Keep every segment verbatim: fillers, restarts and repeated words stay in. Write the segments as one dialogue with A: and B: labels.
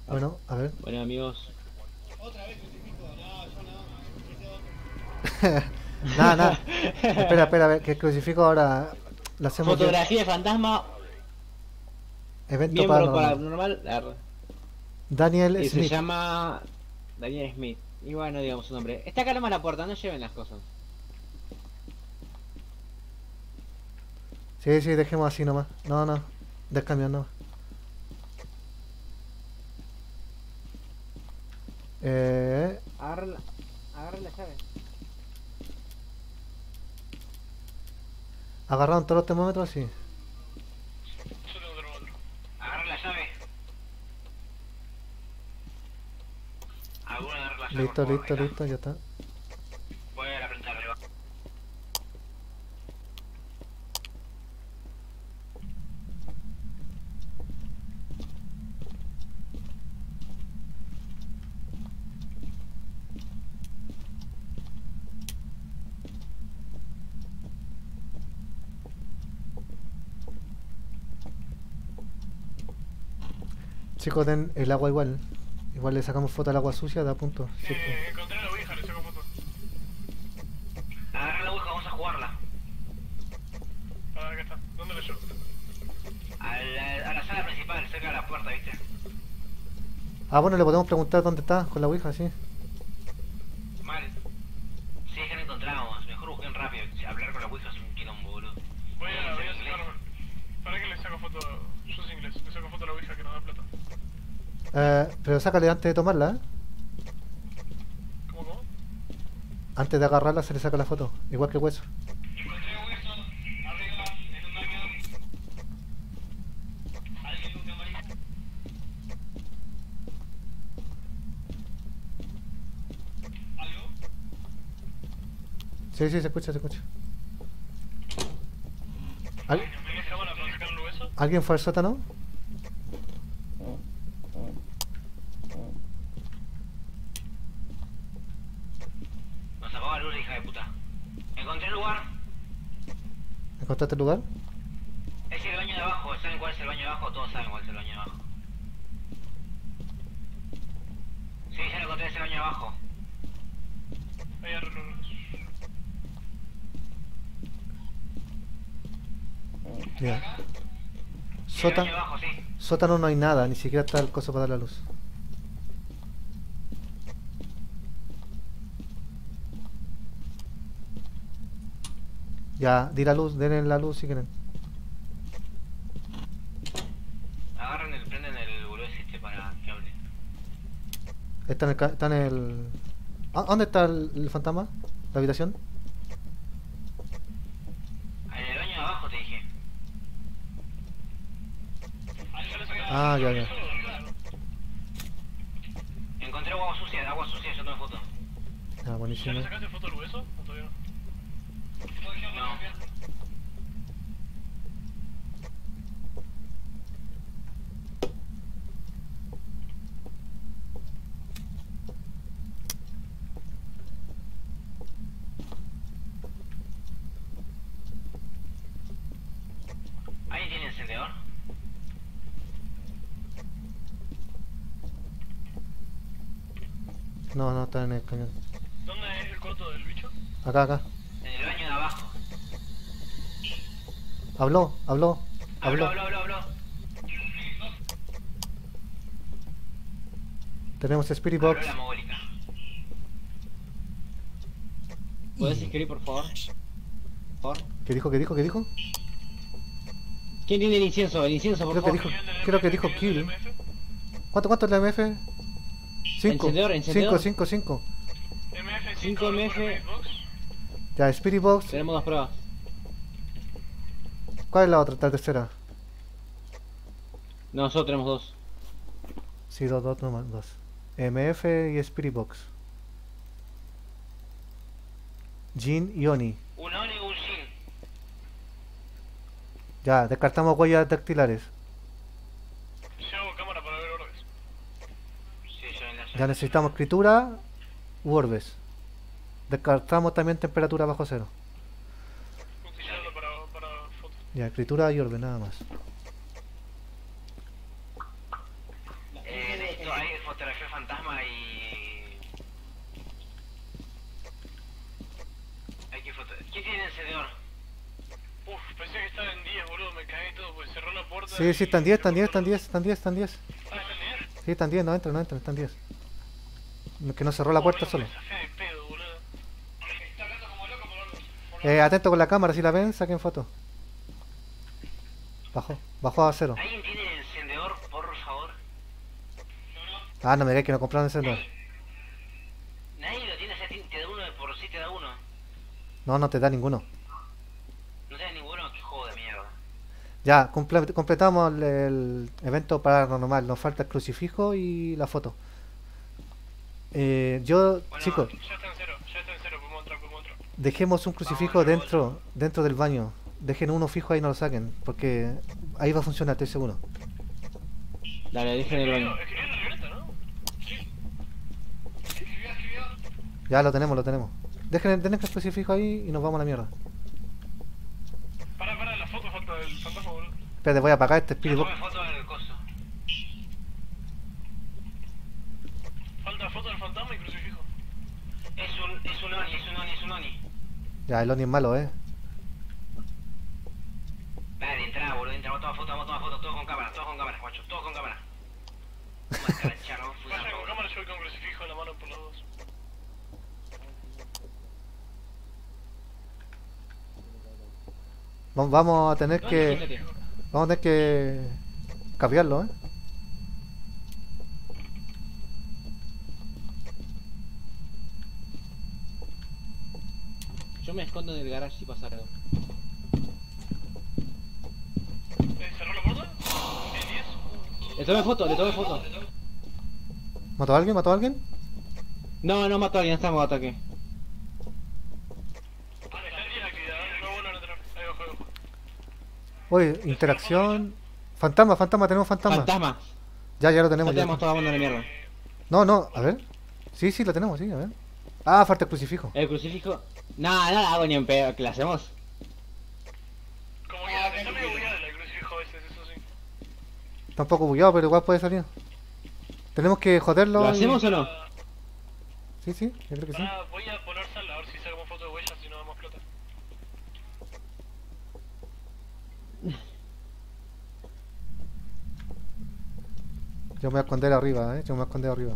A: Bueno, a ver.
B: Bueno, amigos.
A: Nada, nada. Espera, espera, a ver, que el crucifijo ahora lo hacemos yo.
B: Fotografía de fantasma,
A: Evento
B: miembro
A: paranormal.
B: paranormal. arre.
A: Daniel
B: Y se
A: Smith.
B: llama Daniel Smith. Y bueno, digamos su nombre. Está acá nomás la puerta, no lleven las cosas.
A: Sí, sí, dejemos así nomás. No, no. Descambiar nomás. Eh,
B: Agarra la, agarra la llave.
A: ¿Agarraron todos los termómetros? Sí.
B: Agarra la llave. ¿Alguno agarra la llave, por
A: Listo,
B: favor?
A: listo,
B: Ahí está.
A: listo, ya está.
B: Voy a la planta arriba.
A: Chicos, den el agua igual. Igual le sacamos foto al agua sucia, da punto. Sí, pues.
C: Eh, encontré la ouija, le saco foto.
B: Agarra la ouija, vamos a jugarla.
C: Ah, acá está. ¿Dónde la llevo?
B: A la, a la sala principal, cerca de la puerta, ¿viste?
A: Ah, bueno, le podemos preguntar dónde está con la ouija, sí.
B: Mal. Si es que no encontramos, mejor busquen rápido. Hablar con la ouija es un quilombo, boludo.
C: Voy a, voy a sacar... ¿Para qué le saco foto? Yo soy inglés. Le saco foto a la ouija que nos da plata.
A: Eh, pero sácale antes de tomarla, ¿eh?
C: ¿Cómo, cómo?
A: Antes de agarrarla se le saca la foto. Igual que el hueso.
C: Encontré hueso arriba en un baño. ¿Alguien busca amarilla? ¿Algo?
A: Sí, sí, se escucha, se escucha. ¿Al-
C: ¿Tenés cámara para sacar el hueso?
A: ¿Alguien fue al sótano?
B: Nos apaga la luz, hija de puta. Encontré el lugar.
A: ¿Encontraste el lugar?
B: Es el baño de abajo. ¿Saben cuál es el baño de abajo? Todos saben cuál es el baño de abajo. Sí, ya lo encontré, es el baño de abajo.
C: Ahí arreglo la luz.
A: Ya.
B: El baño
A: Sótano,
B: de abajo, sí.
A: sótano no hay nada, ni siquiera está el coso para dar la luz. Ya, di la luz, denle la luz si quieren.
B: Agarren el, prenden el boludo este para que hable.
A: Está en el... ca- Está en el... ¿Ah, ¿Dónde está el, el fantasma? ¿La habitación?
B: En el baño de abajo te dije.
C: ¿Ya le sacaste
A: Ah, ya, ya.
C: hueso o no?
B: Encontré agua sucia, agua sucia, yo tomé foto.
A: Ah,
C: ¿Ya
A: buenísimo.
C: le sacaste foto al hueso o todavía no?
B: No. ¿Alguien tiene encendedor?
A: No, no, está en el cañón.
C: ¿Dónde es el cuarto del bicho?
A: Acá, acá.
B: En el baño de abajo.
A: Habló, habló,
B: Habló,
A: habló.
B: habló, habló, habló.
A: Tenemos Spirit
B: Habló
A: Box.
B: la mogólica. ¿Puedes escribir, por favor? Por favor.
A: ¿Qué dijo, qué dijo, qué dijo?
B: ¿Quién tiene el incienso? El incienso, por
A: Creo que
B: favor.
A: dijo, creo que dijo kill. ¿Cuánto, cuánto es la M F? cinco.
B: Encendedor, encendedor.
A: cinco, cinco, cinco.
C: M F cinco
B: cinco M F.
C: Box.
A: Ya, Spirit Box.
B: Tenemos dos pruebas.
A: ¿Cuál es la otra? La tercera.
B: No, nosotros tenemos dos.
A: Sí, dos, dos, no más, dos. M F y Spirit Box. Jin y Oni.
B: Un Oni y un Shin.
A: Ya, descartamos huellas dactilares.
C: Yo hago cámara para ver orbes.
B: Sí, yo en la
A: Ya necesitamos escritura u orbes. Descartamos también temperatura bajo cero.
C: Utilizarlo para, para fotos.
A: Ya, escritura y orbe, nada más.
B: Eh, necesito, ahí fantasma y... Hay que foto... ¿Quién tiene encendedor?
C: Uf, pensé que estaba en diez, boludo, me cagué todo, pues cerró la puerta.
A: Sí, sí, están
C: y-
A: diez, están diez, están diez, están diez, están diez.
C: Ah, ¿están diez?
A: Sí, están diez, no entran, no entran, están diez. Que no cerró la puerta solo.
C: Me zafé de pedo, boludo. Está hablando como loco por algo.
A: Eh, atento con la cámara, si la ven, saquen foto. Bajó, bajó a cero.
B: ¿Alguien tiene encendedor, por favor?
A: Ah, no me digas que no compraron encendedor.
B: Nadie lo tiene, o sea, te da uno de por sí, te da uno.
A: No, no te da ninguno.
B: No te da ninguno, qué juego de mierda.
A: Ya, comple- completamos el, el evento paranormal. Nos falta el crucifijo y la foto. Eh, yo,
B: Bueno,
A: chicos,
C: Ya está en cero, ya está en cero, podemos entrar, podemos entrar.
A: dejemos un crucifijo
B: Vamos,
A: dentro, dentro del baño. Dejen uno fijo ahí, no lo saquen, porque ahí va a funcionar, estoy seguro.
D: Dale, dejen el baño.
C: Escribió en la libreta, ¿no? Sí. Escribió, escribió.
A: Ya lo tenemos, lo tenemos. Dejen, dejen el crucifijo ahí y nos vamos a la mierda.
C: Para, para, la foto falta del fantasma, boludo.
A: Espérate, voy a apagar este
B: Yo
A: espíritu.
B: tomé foto del coso.
C: Falta foto del fantasma y crucifijo.
B: Es un, es un Oni, es un Oni, es un Oni.
A: Ya, el Oni es malo, eh.
B: Dale, entra, boludo, entra, vamos a tomar foto, vamos a tomar foto, todos con cámara, todos con cámara, guacho, todos con cámara. Vamos a escrachar, vamos a fumar,
C: Vaya con
B: boludo.
C: cámara, yo voy con crucifijo en la mano por los dos.
A: Vamos- Vamos a tener que...
D: Fíjate.
A: Vamos a tener que... Cambiarlo, eh.
D: Yo me escondo en el garage si pasa algo.
C: Eh, ¿Cerró la puerta? ¿En diez?
D: Le tomé foto, le tomé foto.
A: ¿Mató a alguien? ¿Mató a alguien?
D: No, no mató a alguien, estamos en ataque.
C: Está en diez la actividad, no vuelvan a entrar. Ahí abajo, ahí abajo.
A: Oye, interacción... Fantasma, fantasma, tenemos fantasma.
D: Fantasma.
A: Ya, ya lo
D: Ya
A: tenemos. ya.
D: tenemos toda la banda de mierda.
A: No, no, a ver. Sí, sí, lo tenemos, sí, a ver. Ah, falta el crucifijo.
D: El crucifijo. Nah, no la hago ni en pedo, que la hacemos.
C: Como que está medio bugueada la crucifijo a veces, eso sí.
A: Está un poco bugueado, pero igual puede salir. Tenemos que joderlo.
D: ¿Lo
A: y-
D: hacemos o no?
A: Sí, sí, yo creo que sí.
C: Pará, voy a poner sal a ver si sacamos foto de huellas, si no damos plata.
A: Yo me voy a esconder arriba, eh. Yo me voy a esconder arriba.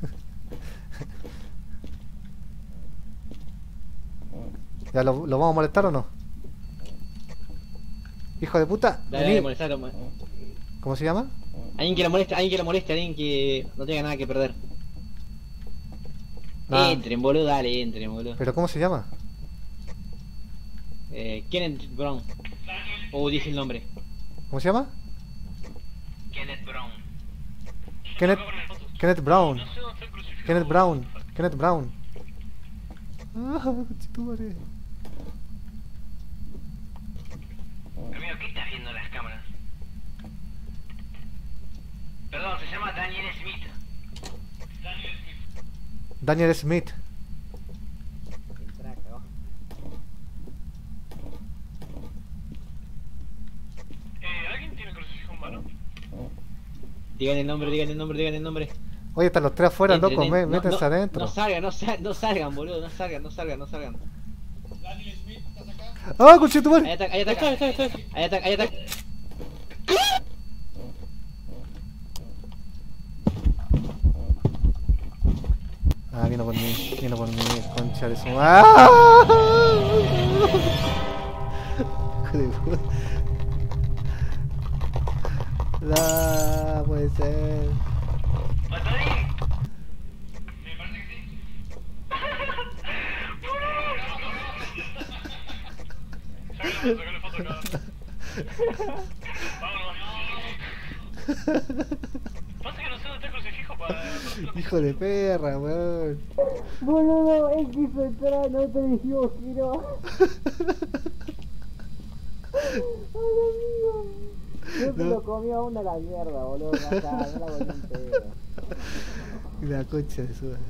A: ¿Ya lo, lo vamos a molestar o no? Hijo de puta.
D: Dale,
A: vení.
D: dale, molestar. mo-
A: ¿Cómo se llama?
D: Alguien que lo moleste, alguien que lo moleste, alguien que no tenga nada que perder.
A: Nah.
D: Entren, boludo, dale, entren, boludo.
A: ¿Pero cómo se llama?
D: Eh, Kenneth Brown. Oh, dije el nombre.
A: ¿Cómo se llama?
B: Kenneth Brown.
A: Kenneth, Kenneth Brown.
C: No sé dónde está el crucifijo.
A: Kenneth Brown. Kenneth Brown. Ah, conchetumare.
B: Amigo, ¿qué estás viendo en las cámaras? Perdón, se llama Daniel Smith.
C: Daniel Smith.
A: Daniel Smith.
D: Entra, cagó.
C: Eh, ¿alguien tiene crucifijo en mano?
D: Digan el nombre, digan el nombre, digan el nombre.
A: Oye, están los tres afuera,
D: Entren,
A: loco.
D: en-
A: mé-
D: no,
A: Métanse
D: no,
A: adentro.
D: No salgan, no salgan, no salgan, boludo, no salgan, no salgan, no salgan.
C: Daniel Smith, ¿estás acá?
A: ¡Ah, conchetumare!
D: Ahí ataca, ahí ataca, ahí ataca, ahí ataca, ahí ataca.
A: Ah, vino por mí, vino por mí, concha de su ¡Ah! Hijo de puta. No, puede ser.
B: ¿Matarín?
C: Me parece que sí. Sácale foto, sácale foto acá. Vámonos. Pasa que no sé dónde está el crucifijo para...
A: Hijo de perra, weón.
D: Boludo, es que hizo entrar, no te dijimos que no. Yo
A: se lo
D: comí a una la mierda, boludo, acá, no la volví un pedo.
A: La concha de su madre.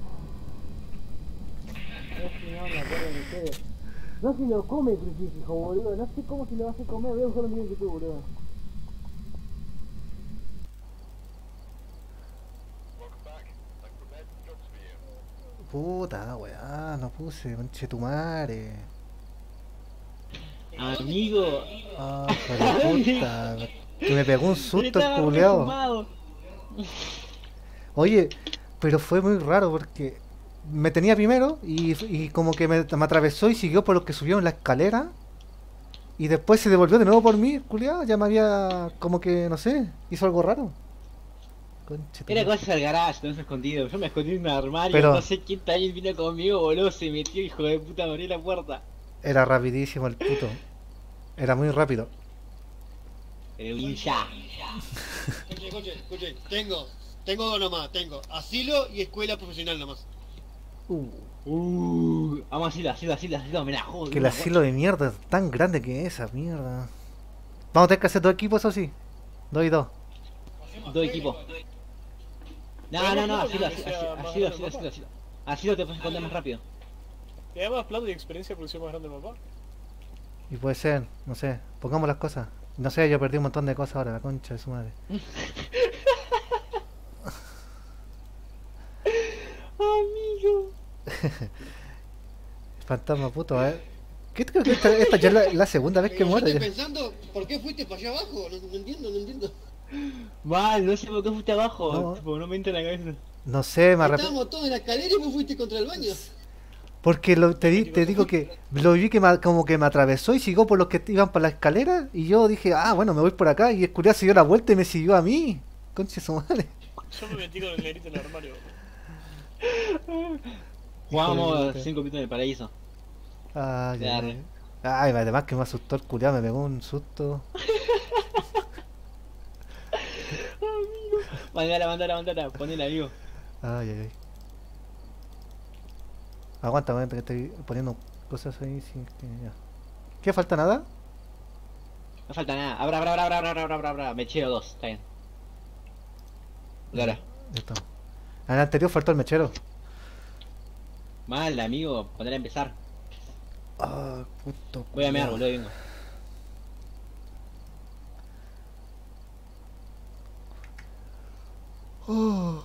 D: Es que no me acuerdo ni ustedes. No se lo come el crucifijo, boludo, no sé cómo se lo vas a comer, voy a buscar un video en YouTube, boludo.
C: Welcome back.
A: Puta, weá, no puse, conche tu madre.
E: Amigo.
A: Ah, hijo de puta. Que me pegó un susto el
E: Estaba
A: culeado.
E: refumado.
A: Oye, pero fue muy raro porque me tenía primero y, y como que me, me atravesó y siguió por los que subieron la escalera. Y después se devolvió de nuevo por mí, culiado. Ya me había, como que, no sé, hizo algo raro. Conche tu
E: Era
A: madre.
E: cosas al garage, no se escondido. Yo me escondí en un armario,
A: Pero-
E: no sé quién también vino conmigo, boludo, se metió, hijo de puta, abrí la puerta.
A: Era rapidísimo el puto. Era muy rápido.
E: Pero un ya.
F: Escuchen, escuchen, escuchen. Tengo, tengo dos nomás, tengo asilo y escuela profesional nomás.
A: Uh,
E: Uh, vamos a asilo, asilo, asilo, asilo, me la jodo.
A: que el
E: me la
A: asilo de mierda es tan grande que es esa mierda. Vamos a tener que hacer dos equipos, eso sí. Dos y dos.
E: jodo. Dos equipos. No, no, no, asilo, asilo, asilo, asilo, asilo, asilo. Asilo te puedes esconder más rápido.
C: ¿Te da más plata y experiencia porque soy más grande el papá?
A: Y puede ser, no sé, pongamos las cosas. No sé, yo perdí un montón de cosas ahora, la concha de su madre.
E: Amigo.
A: Fantasma puto, a ver. ¿Qué creo que esta, esta ya es la, la segunda vez que
F: Pero yo
A: muere?
F: estoy
A: ya.
F: pensando, ¿por qué fuiste para allá abajo? No, no entiendo, no entiendo.
E: Mal, no sé por qué fuiste abajo,
A: No.
E: tipo, no me entra en la cabeza.
A: No sé, me arrep-
F: Estábamos todos en la escalera y vos fuiste contra el baño.
A: Porque lo, te, di- te digo que lo vi que me- como que me atravesó y siguió por los que iban para la escalera. Y yo dije, ah, bueno, me voy por acá. Y el culiao se dio la vuelta y me siguió a mí. Concha de su madre.
C: Yo me metí con el negrito en el armario.
E: Jugamos
A: puta.
E: cinco minutos en el paraíso.
A: Ay, ay,
E: Arre.
A: ay. Ay, además que me asustó el culiao, me pegó un susto.
E: Mandala, mandala, mandala, ponela, amigo.
A: Ay, ay, ay. Aguanta, momento que estoy poniendo cosas ahí sin que ya. ¿Qué falta nada?
E: No falta nada. Abra, abra, abra, abra, abra, abra, abra, abra. Mechero dos, está bien. Dale.
A: Ya estamos. En el anterior faltó el mechero.
E: Mal, amigo, poner a empezar.
A: Ah, puto.
E: Voy a mear,
A: culiao.
E: boludo, vengo.
A: Oh.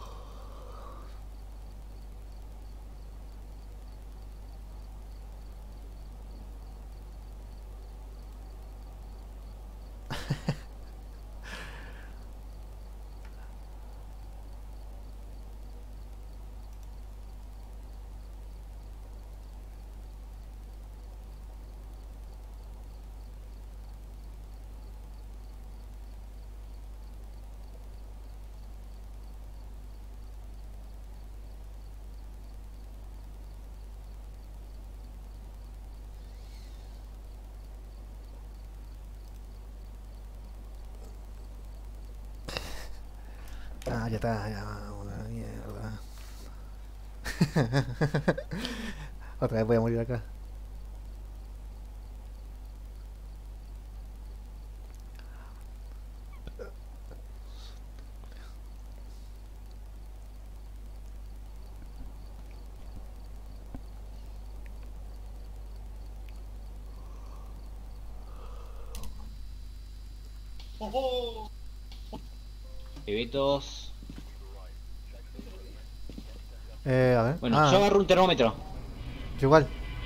A: Ah, ya está, ya, una mierda. Otra vez voy a morir acá.
F: Ojo.
E: Bebetos.
A: Eh, a ver.
E: Bueno,
A: ah,
E: yo agarro un termómetro.
A: yo igual.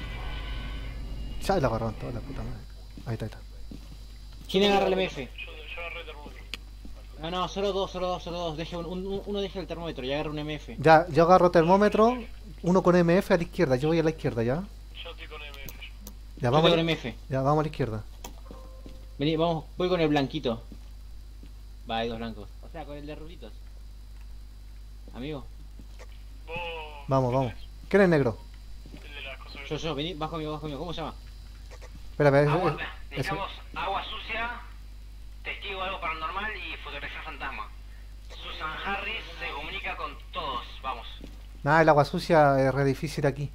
A: Ya la agarraron toda la puta madre. Ahí está, ahí está.
E: ¿Quién agarra el M F?
C: Yo, yo agarré el termómetro.
E: No, no, solo dos, solo dos, solo dos. Deje un, un- uno deje el termómetro y agarra un M F.
A: Ya, yo agarro termómetro, uno con M F a la izquierda, yo voy a la izquierda, ¿ya?
C: Yo estoy con M F.
A: Ya
E: Yo
A: vamos,
E: tengo
A: a
E: el
A: la,
E: M F.
A: ya vamos a la izquierda.
E: Vení, vamos, voy con el blanquito. Va, hay dos blancos. O sea, con el de rulitos. Amigo,
C: Vos...
A: Vamos, vamos. ¿Quién es negro?
C: El de las cosas.
E: yo, yo, vení, vas conmigo, vas conmigo. ¿Cómo se llama?
A: Espera, espera,
B: Agua,
A: es- es-
B: necesitamos agua sucia, testigo de algo paranormal y fotografía fantasma. Susan Harris se comunica con todos, vamos.
A: nada, el agua sucia es re difícil aquí.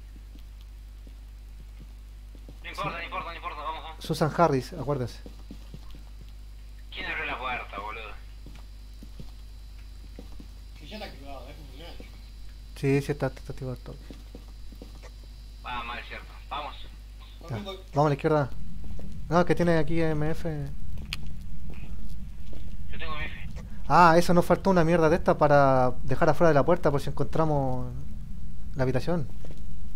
B: No importa, no importa, no importa, vamos, vamos.
A: Susan Harris, acuérdese.
B: ¿Quién abrió la puerta, boludo?
F: Que ya está activado, es funcional.
A: Sí, sí, está, está activado todo.
B: Va mal, cierto. Vamos.
A: Ya. Vamos a la izquierda. No, que tiene aquí M F.
B: Yo tengo M F.
A: Ah, eso nos faltó una mierda de esta para dejar afuera de la puerta por si encontramos la habitación.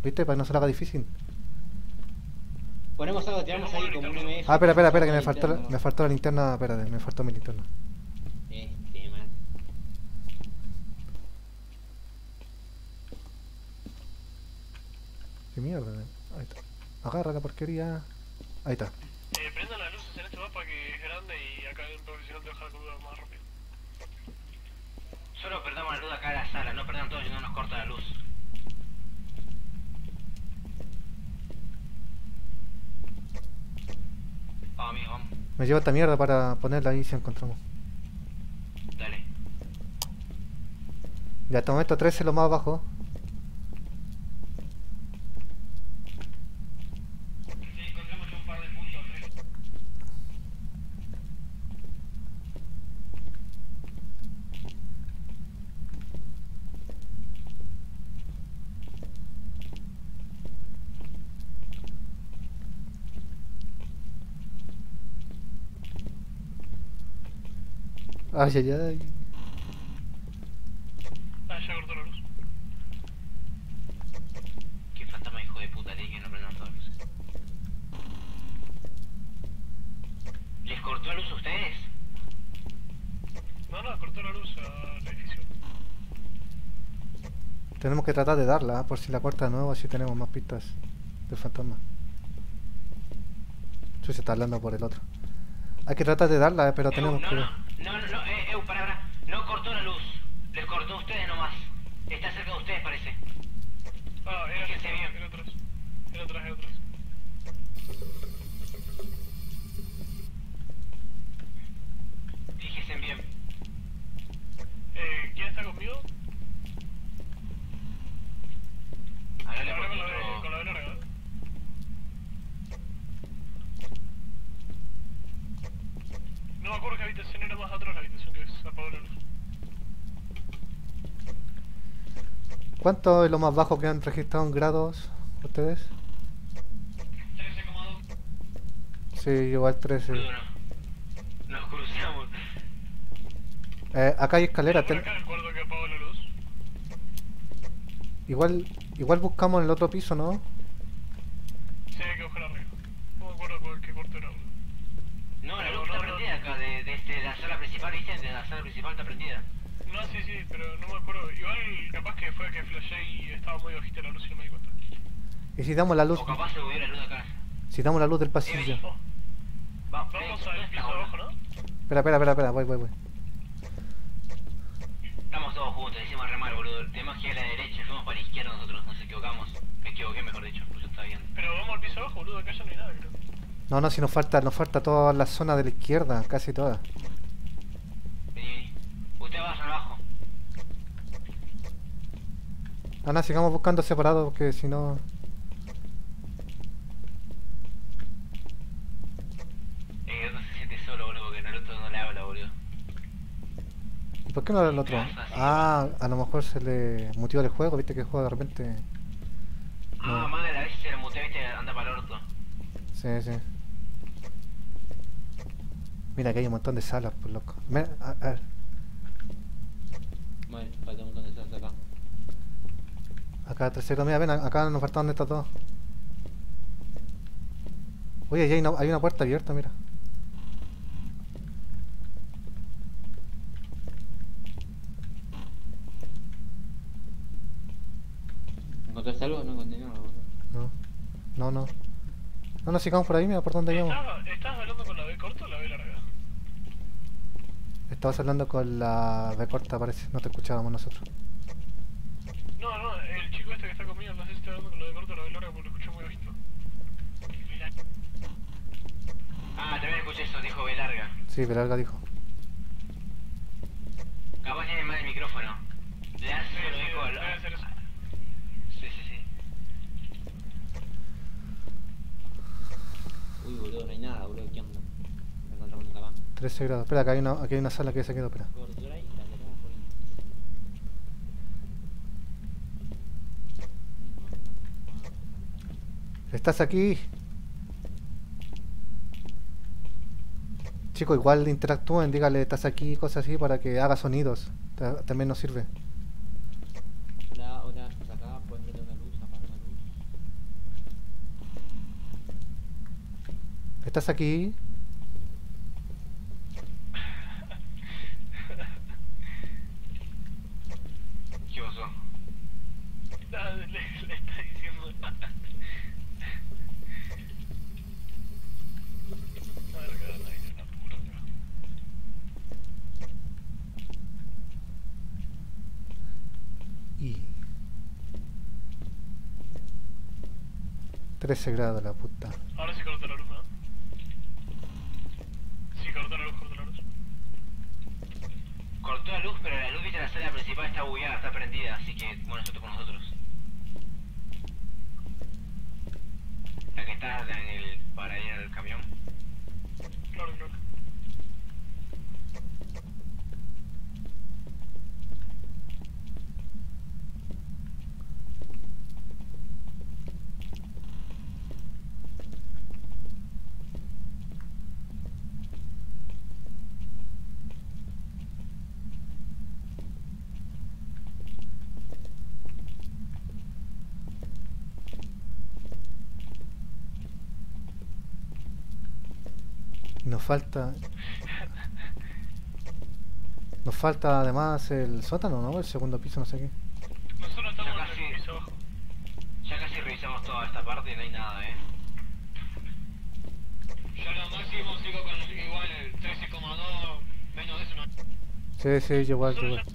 A: ¿Viste? Para que no se lo haga difícil.
E: Ponemos algo, tiramos ahí como un M F.
A: Ah, espera, espera, espera, que me
E: Linterna,
A: faltó, la-
E: ¿no?
A: me faltó la linterna. Espérate, me faltó mi linterna.
E: Este, man.
A: ¿Qué mierda? Ahí está. Agarra la porquería. Ahí está.
C: Eh, prendan las luces en este mapa que es grande y acá hay un profesional de bajar cruda más rápido.
B: Solo perdamos la luz acá en la sala, no perdan todo y no nos corta la luz. Vamos, amigo, vamos.
A: Me llevo esta mierda para ponerla ahí si encontramos.
B: Dale.
A: Ya, hasta el momento trece es lo más bajo.
B: Sí, encontramos un par de puntos, tres.
A: Ay, ay, ay.
C: Ah, ya cortó la luz.
B: Qué fantasma hijo de puta, le dije que no prendan todas las luces. ¿Les cortó la luz a ustedes?
C: No, no, cortó la luz al edificio.
A: Tenemos que tratar de darla, ¿eh? Por si la corta de nuevo, así tenemos más pistas del fantasma. Yo se está hablando por el otro. Hay que tratar de darla, ¿eh? Pero
B: Eu,
A: tenemos
B: no,
A: que...
B: no, no, no, no, eh, Eu, pará, pará. No cortó la luz. Les cortó a ustedes nomás. Está cerca de ustedes, parece.
C: Ah, era
B: Fíjense
C: atrás,
B: bien.
C: era atrás. Era atrás, era atrás.
B: Fíjense bien.
C: Eh, ¿quién está conmigo?
B: Hágale
C: Hablé
B: por
C: con la, de,
B: otro...
C: con la de larga, ¿eh? No me acuerdo qué habitación era más atrás la habitación que se apagó la luz.
A: ¿Cuánto es lo más bajo que han registrado en grados ustedes?
B: trece coma dos.
A: Sí, igual trece.
B: Boludo, no. Nos cruzamos.
A: Eh, acá hay escalera.
C: Por
A: ten-
C: acá el cuarto que apagó la luz.
A: Igual igual buscamos en el otro piso, ¿no?
C: Sí, hay que buscar arriba. No me acuerdo cuál qué cuarto era, boludo.
B: No, la
C: No,
B: luz
C: no,
B: está
C: no.
B: prendida acá, de, de, este, la sala principal, ¿viste? De la sala principal está prendida.
C: No, sí, sí, pero no me acuerdo. Igual capaz que fue que flashé y estaba muy bajita la luz y no me di cuenta.
A: Y si damos la luz,
B: O capaz se movió la luz de acá.
A: si damos la luz del
B: Eh,
A: pasillo.
B: vení.
C: Oh,
B: Va,
C: vamos
B: ven,
C: al
B: ¿dónde
C: piso
B: está,
C: abajo,
B: boludo?
C: ¿no?
A: Espera, espera, espera, espera, voy, voy, voy.
B: Estamos todos juntos, hicimos re mal, boludo. Tenemos que ir a la derecha, fuimos para la izquierda nosotros, nos equivocamos. Me equivoqué, mejor dicho, pues yo estaba viendo.
C: Pero vamos al piso abajo, boludo, acá ya no hay nada, creo.
A: No, no, si nos falta, nos falta toda la zona de la izquierda, casi toda.
B: Vení, vení. Ustedes vayan abajo.
A: Ah, no, sigamos buscando separado porque si no...
B: Eh, no se siente solo, boludo, porque Naruto no le habla, boludo.
A: ¿Y por qué no el otro? Ah, a lo mejor se le mutió el juego, viste que el juego de repente...
B: Ah,
A: No.
B: madre, a veces se la mutea, viste, anda para el orto.
A: Sí, sí. Mira que hay un montón de salas, por loco. Me- a- a ver.
E: Bueno, falta un montón de salas acá.
A: Acá tercero, mira, ven, a- acá nos faltaban estas dos. Oye, ya hay una, hay una puerta abierta, mira.
E: ¿Encontraste algo? No encontré nada, boludo.
A: No, no, no. No, no, sigamos por ahí, mira por dónde íbamos.
C: ¿Estabas, ¿Estabas hablando con la B corta o la B larga?
A: Estabas hablando con la B corta, parece. No te escuchábamos nosotros.
C: No, no, el chico este que está conmigo, no sé si está hablando con la B corta o la B larga porque lo escuché muy bajito.
B: Ah, también escuché eso, dijo B larga.
A: Sí, pero algo dijo.
B: Capaz tiene mal el micrófono. Le hace
C: Sí,
B: lo
C: sí,
B: dijo al...
C: debe ser eso.
B: Sí, sí, sí.
E: Uy, boludo, no hay nada, boludo, ¿qué onda? No encontramos nunca más.
A: trece grados. Espera, acá hay una, aquí hay una sala que se quedó, espera.
E: Gordura y la tenemos por ahí.
A: ¿Estás aquí? Chicos, igual interactúen, dígale, estás aquí, cosas así, para que haga sonidos. Ta- También nos sirve.
E: Hola, hola, ¿estás acá? ¿Puedes prender una luz? ¿Apagar una luz?
A: ¿Estás aquí?
B: ¿Qué pasó?
C: Ah, le, le está diciendo. Verga, ay, la puta.
A: Y... trece grados la puta.
C: Ahora sí cortó la luz, ¿no? Sí, cortó la luz, cortó la luz.
B: Cortó la luz, pero la luz de la sala principal está bugueada, está prendida, así que bueno, eso con nosotros. La que está en el para ir al camión.
C: Claro, claro.
A: Nos falta... Nos falta además el sótano, ¿no? El segundo piso, no sé qué.
C: Nosotros estamos
B: Ya
C: en
B: casi.
C: el piso abajo.
B: Ya casi revisamos toda esta parte y no hay nada, eh.
F: Yo lo máximo sigo con igual el trece coma dos, menos de eso no.
A: Sí, sí, yo igual, yo igual.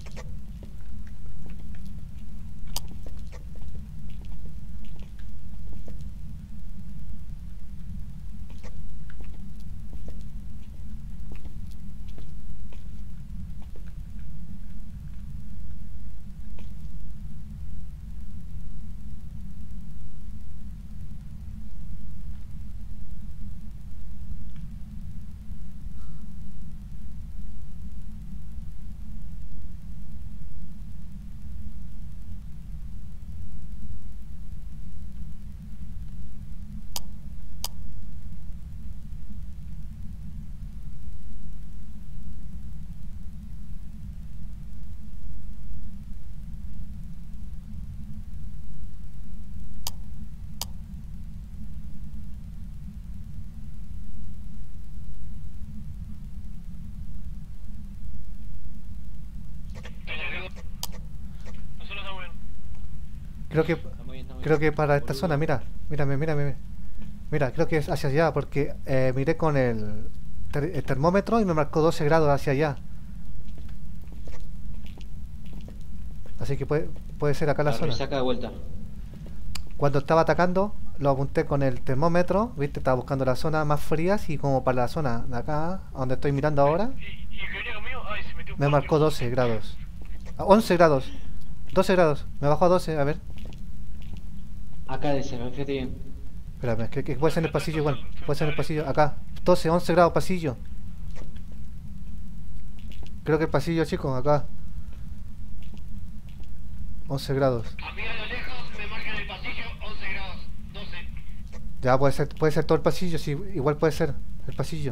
C: Nosotros estamos bien.
A: Creo que...
E: Está muy bien, está muy
A: Creo
E: bien.
A: que para esta
E: Boludo.
A: zona, mira, mírame, mírame. Mira, creo que es hacia allá, porque eh, miré con el, ter- el termómetro y me marcó doce grados hacia allá. Así que puede, puede ser acá la
E: A ver,
A: zona.
E: saca de vuelta.
A: Cuando estaba atacando, lo apunté con el termómetro, viste, estaba buscando las zonas más frías y como para la zona de acá, donde estoy mirando ahora,
C: ¿Y, y el que venía conmigo? Ay, se metió un
A: me
C: porro.
A: marcó doce grados. Ah, once grados. doce grados. Me bajó a doce, a ver.
E: Acá de ese, fíjate bien.
A: Espérame, que, que puede ser en el pasillo igual. Puede ser en el pasillo, acá. doce, once grados pasillo. Creo que el pasillo, chicos, acá. once grados.
F: A mí a lo lejos me marcan el pasillo once grados, doce.
A: Ya puede ser, puede ser todo el pasillo, sí, igual puede ser el pasillo.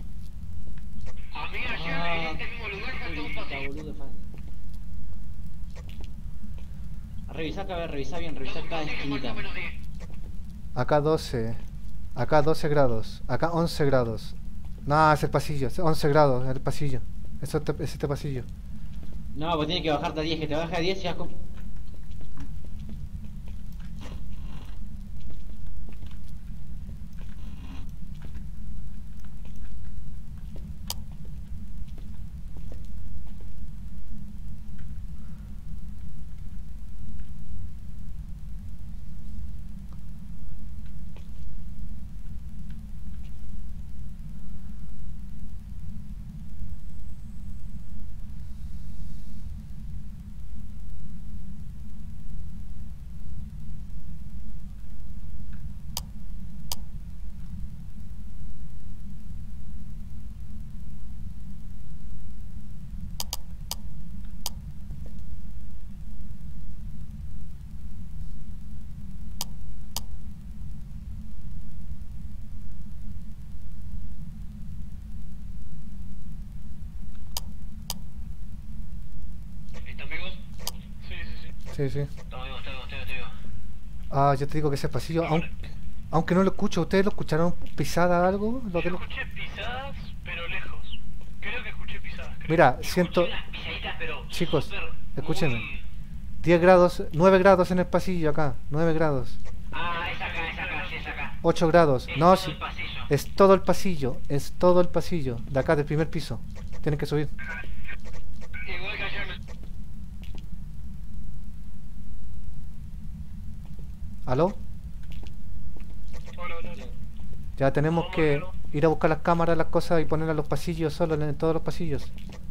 F: A mí ayer
E: Ah,
F: en este mismo lugar faltó un
E: puta,
F: pasillo.
E: boludo, fa- Revisá acá, a ver, revisá bien, revisá
F: Dos
E: cada
F: pasillos
E: esquinita.
F: faltó menos diez.
A: Acá doce. Acá doce grados. Acá once grados. No, es el pasillo, es once grados, el pasillo. Es este, es este pasillo.
E: No, pues tiene que bajarte a diez, que te baja a diez y ya con...
F: ¿Están vivos?
C: Sí, sí, sí.
A: Sí, sí.
B: Estamos vivos, estoy vivo, estoy vivo, estoy vivo.
A: Ah, yo te digo que ese pasillo, aun- Aunque no lo escucho, ¿ustedes lo escucharon pisada algo? Lo
C: Yo
A: que lo-
C: escuché pisadas, pero lejos. Creo que escuché pisadas. creo.
A: Mira,
B: Yo
A: siento...
B: escuché unas pisaditas, pero
A: Chicos,
B: súper
A: escúchenme.
B: muy-
A: diez grados, nueve grados en el pasillo acá, nueve grados,
B: Ah, es acá, es acá, sí, es acá.
A: ocho grados.
B: Es
A: No,
B: todo
A: sí,
B: el pasillo.
A: es todo el pasillo, es todo el pasillo, de acá, del primer piso. Tienen que subir.
B: Igual que ayer me...
A: ¿Aló?
C: Hola, hola, hola.
A: Ya tenemos que ir a buscar las cámaras, las cosas y ponerlas en los pasillos, solo en todos los pasillos.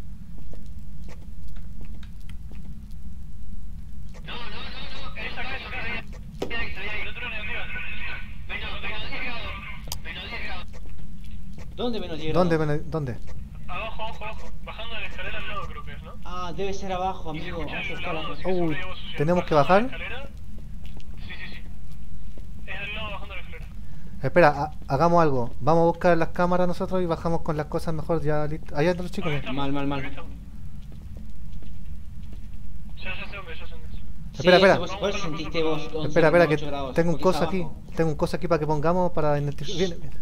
B: No, no, no, no, es acá, es acá. Mira que estoy ahí.
C: No te lo negativas.
B: Menos, menos diez grados. Menos diez grados.
E: ¿Dónde menos diez
A: ¿Dónde?
E: grados?
A: ven- ¿Dónde?
C: Abajo, abajo, abajo. Bajando la escalera al lado creo que es, ¿no?
E: Ah, debe ser abajo,
C: Y se
E: amigo.
C: escucha
E: Vamos a
C: el
E: buscar
C: lavado,
E: las
C: así que
A: Uy,
C: seguro hay agua sucia.
A: ¿tenemos que
C: Bajando la
A: bajar?
C: escalera. Sí, sí, sí. Es al lado bajando la escalera.
A: Espera, ha- hagamos algo. Vamos a buscar las cámaras nosotros y bajamos con las cosas mejor ya listo. Allá están los chicos.
C: Acá
A: mira.
C: estamos,
E: Mal, mal, mal.
C: acá estamos. Ya, ya sé dónde, ya sé dónde es.
A: Espera,
E: Sí,
A: espera.
E: Vos, vos sentiste vos once,
A: Espera, espera, que
E: ocho grados,
A: tengo un
E: porque es
A: coso aquí.
E: abajo.
A: Tengo un coso aquí para que pongamos para identificar. Viene, viene.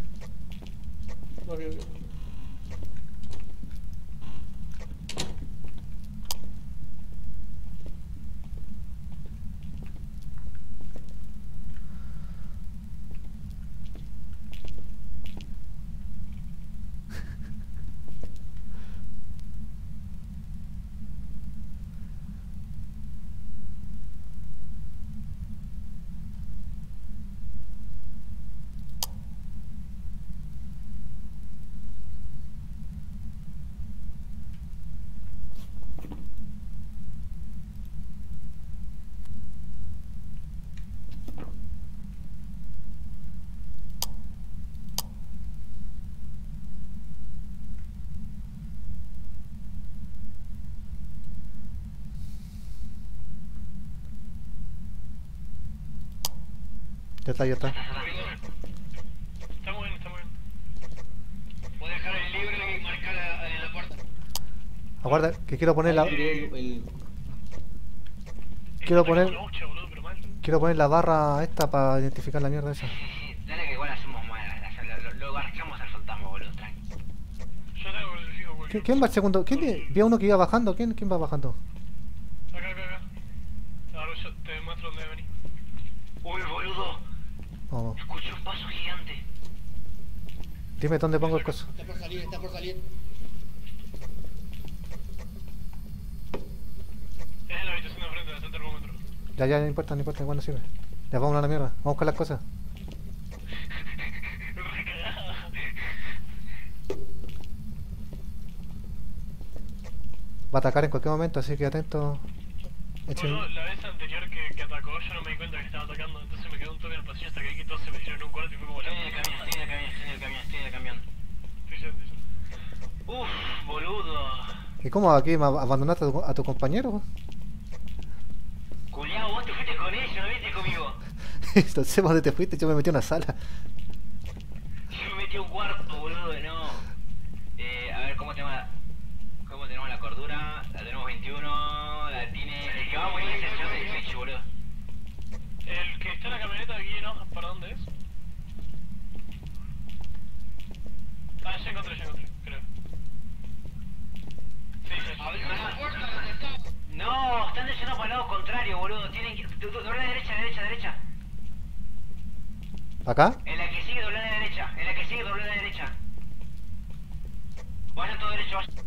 A: Ya está, ya está.
C: Está muy bien, está muy bien.
B: Voy a dejar el libro y marcar la- en la puerta.
A: Aguarda, que quiero poner la,
E: El- el-
A: Quiero
C: Está
A: poner-
C: como la hucha, boludo, pero mal.
A: quiero poner la barra esta para identificar la mierda esa.
B: Sí, sí, dale que igual hacemos mal. Lo, lo garchamos al fantasma, boludo, tranqui.
C: Yo tengo que fijo cualquier
A: ¿Quién, quién va al segundo? ¿Quién de- vi a uno que iba bajando? ¿Quién, quién va bajando?
C: Acá, acá, acá. Ahora yo te muestro dónde venir.
B: Uy, boludo,
A: Vamos.
B: escuché un paso gigante.
A: Dime dónde pongo el coso.
F: Está por salir, está por salir.
C: Es en la habitación de enfrente, está el termómetro.
A: Ya, ya, no importa, no importa, igual no sirve. Ya vamos a la mierda. Vamos a buscar las cosas. Va a atacar en cualquier momento, así que atento. Echen-
C: Boludo, la vez anterior que, que atacó, yo no me di cuenta que estaba atacando, entonces me quedé un toque en el pasillo hasta que vi que todos se metieron en un cuarto y fue como la
B: Estoy en el camión, estoy en el camión, estoy en el camión, estoy en el camión.
C: Estoy yendo, estoy yendo.
B: Uf, boludo.
A: ¿Y cómo aquí me ab- abandonaste a tu, a tu compañero?
B: Culiao, vos te fuiste con ellos, no viniste conmigo.
A: No sé por dónde te fuiste, yo me metí en una sala.
B: Yo me metí a un cuarto, boludo, no. Eh, a ver, ¿cómo tenemos la... ¿Cómo tenemos la cordura? La tenemos veintiuno, la tiene... El que va a morir es el señor del Switch, boludo.
C: El que está en la camioneta aquí, ¿no? ¿Para dónde es? Ah, ya encontré, ya encontré, creo. Sí, ya, ya.
B: Abrime la puerta, ¿dónde está? No, están yendo para el lado contrario, boludo. Tienen que... do- do- Doblar a la derecha, a la derecha, a la derecha.
A: ¿Acá?
B: En la que sigue, doblar a la derecha. En la que sigue, doblar a la derecha. Vayan todo derecho, vayan.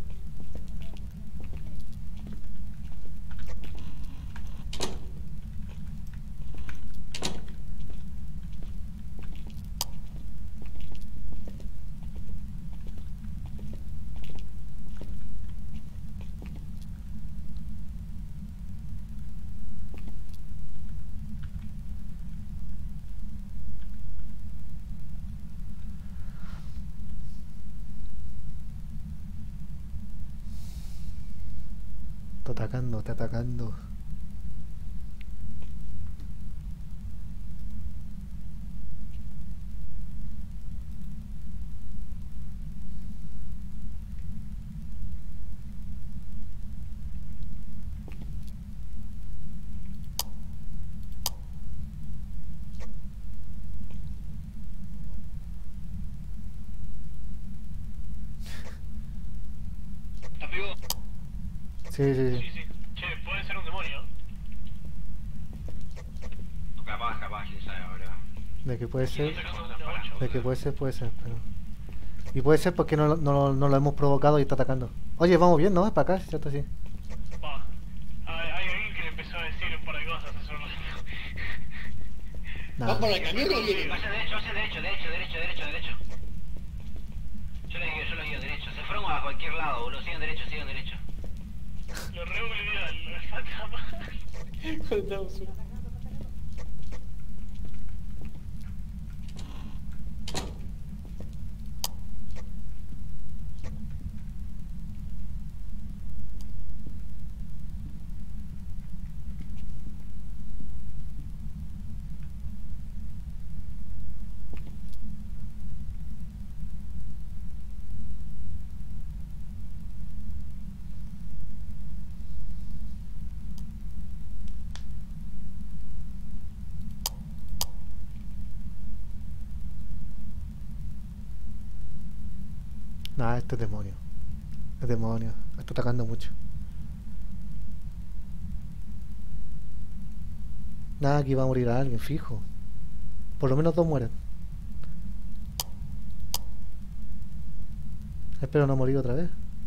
A: Está atacando, está atacando. Sí, sí,
C: Sí,
A: sí.
C: sí. Che, puede ser un demonio.
B: Capaz, capaz, quién sabe, boludo.
A: De que puede ser.
C: Estoy sacando una ocho.
A: De que puede ser, puede ser, pero. Y puede ser porque no, lo- no, lo- no lo hemos provocado y está atacando. Oye, vamos bien, ¿no? Es para acá, ¿cierto? Sí.
C: Va. Hay, hay alguien que le empezó a decir un par de cosas hace un rato.
F: ¿Van por
A: Nada.
F: el camión o vienen?
B: Vayan derecho, vayan derecho, derecho, derecho, derecho, derecho. Yo lo guío, yo lo guío derecho. Se fueron a cualquier lado, boludo. Sigan derecho, sigan derecho.
C: Lo re boliviano, lo falta más.
F: Contamos uno.
A: Nada, este es demonio. Es demonio. Está atacando mucho. Nada, aquí va a morir alguien, fijo. Por lo menos dos mueren. Espero no morir otra vez.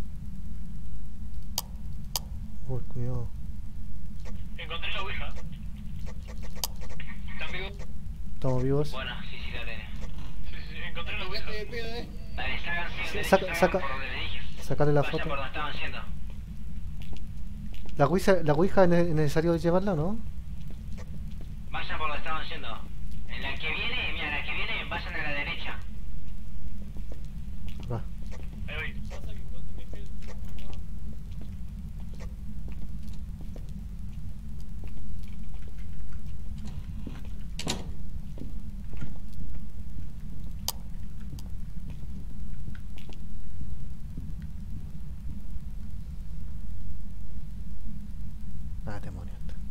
A: Uy, cuidado.
C: Encontré la ouija.
B: ¿Están vivos?
A: Estamos vivos.
B: Bueno, sí, sí, dale.
C: Sí, sí, sí, encontré la ouija.
F: Este de pedo, eh.
B: Dale, salgan, sigan derecho,
A: Saca-
B: salgan
A: saca-
B: por donde le dije.
A: Sacarle la
B: Vayan
A: foto.
B: por donde estaban yendo.
A: La ouija, la ouija es ne- necesario llevarla, ¿no?
B: Vayan por donde estaban yendo. En la que viene, mira, la que viene, vayan a la derecha.
A: Va.
C: Ahí voy.
A: Ah, demonio.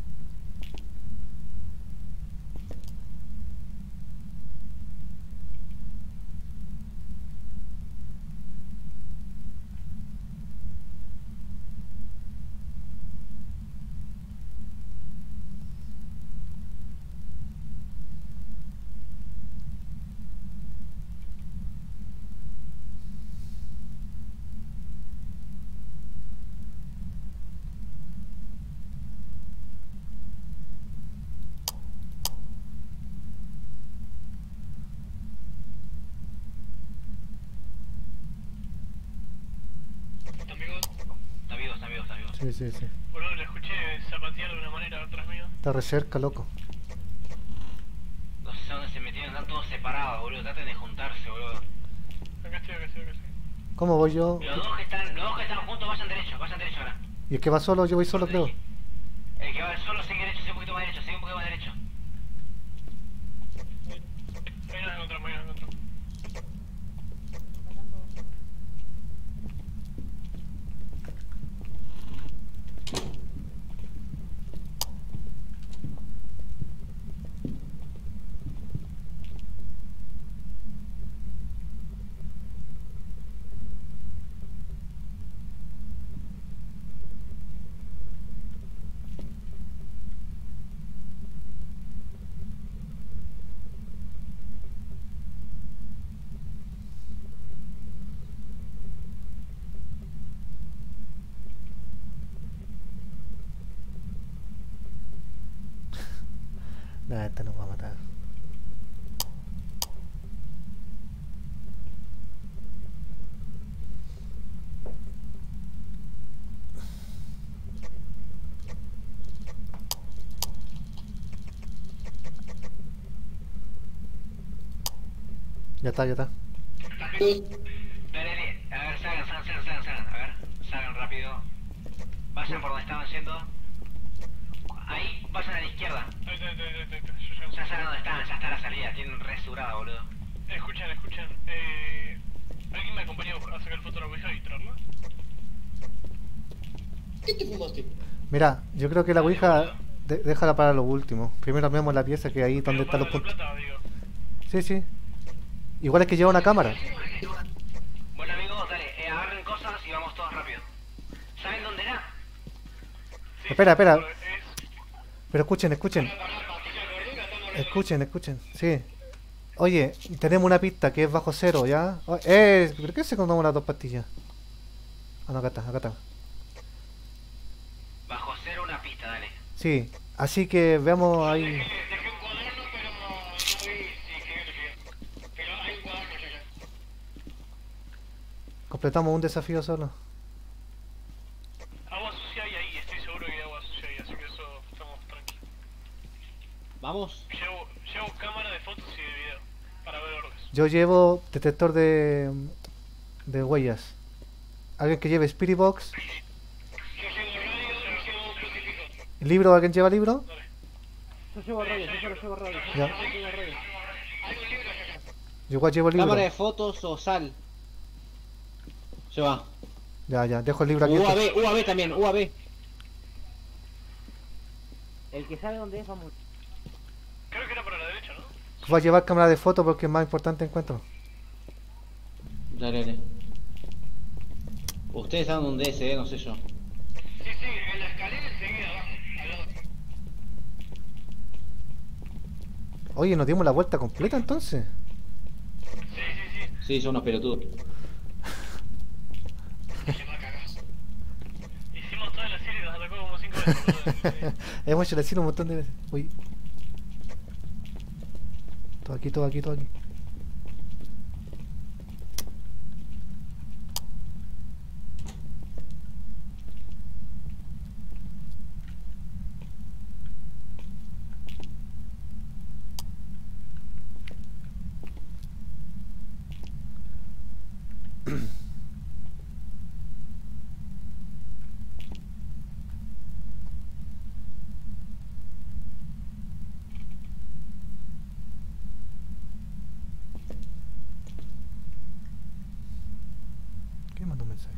C: ¿Están vivos?
B: Está vivo, está vivo, está vivo.
A: Sí, sí, sí.
C: Boludo, le escuché zapatear de una manera atrás mío.
A: Está re cerca, loco.
B: No sé dónde se metieron, están todos separados, boludo. Traten de juntarse, boludo.
C: Acá estoy, acá estoy, acá estoy.
A: ¿Cómo voy yo?
B: Los dos que están, los dos que están juntos, vayan derecho, vayan derecho ahora.
A: ¿Y el que va solo? Yo voy solo, creo.
B: El que va solo, sigue derecho, sigue un poquito más derecho, sigue un poquito más derecho.
C: Ahí nos encontramos, ahí nos encontramos.
A: Nah, este nos va a matar. Ya está, ya está.
B: Dale, dale, a ver, salgan, salgan, salgan, salgan, salgan. A ver, salgan rápido. Vayan por donde estaban yendo. Ahí, vayan a la izquierda.
C: Ahí está, ahí está, ahí está, ahí está. Yo ya
B: Ya saben dónde están, ya está la salida, tienen resurada, boludo.
C: Escuchen, escuchen. Eh, ¿Alguien me acompaña a sacar foto de la ouija y traerla?
F: ¿Qué te fumaste?
A: Mira, yo creo que la ouija de- déjala para lo último. Primero armemos la pieza que ahí donde
C: Digo,
A: están los
C: para la
A: puntos.
C: plata, digo.
A: Sí, sí. Igual es que lleva una cámara.
B: Bueno amigos, dale, eh, agarren cosas y vamos todos rápido. ¿Saben dónde era?
A: Espera, espera.
C: Es...
A: Pero escuchen, escuchen. Escuchen, escuchen. Sí. Oye, tenemos una pista que es bajo cero, ¿ya? Oh, eh, ¿por qué se tomamos las dos pastillas? Ah, no, acá está, acá está.
B: Bajo cero una pista, dale.
A: Sí, así que veamos ahí.
F: Dejé un cuaderno, pero no vi si escribió lo que Pero hay un cuaderno ya, ya.
A: Completamos un desafío solo.
C: Agua sucia hay ahí, estoy seguro que hay agua sucia ahí, así que eso estamos tranquilos.
E: Vamos.
C: Llevo, llevo cámara de fotos y de video para ver orbes.
A: Yo llevo detector de, de huellas. ¿Alguien que lleve Spirit Box?
F: Yo llevo radio y llevo un crucifijo.
A: ¿Libro? ¿Alguien lleva libro?
D: Yo llevo radio, yo solo llevo radio.
A: Ya.
D: Yo llevo radio.
F: Hay un libro allá.
A: Yo igual llevo libro.
E: Cámara de fotos o sal. Lleva.
A: Ya, ya, dejo el libro aquí.
E: U A B, U A B también, U A B.
D: El que sabe dónde es, vamos.
C: Creo que era para la derecha, ¿no?
A: Voy a llevar cámara de foto porque es más importante encuentro.
E: Dale, dale. Ustedes saben dónde es, eh, no sé yo.
F: Sí, sí, en la escalera enseguida abajo, al lado.
A: Oye, nos dimos la vuelta completa entonces.
C: Sí, sí, sí.
E: Sí, son unos pelotudos.
F: Se va a cagar.
C: Hicimos toda la serie y nos atacó como cinco veces.
A: Hemos hecho la cine un montón de veces. Uy. Todo aquí, todo aquí, todo aquí. ¿Quién mandó un mensaje?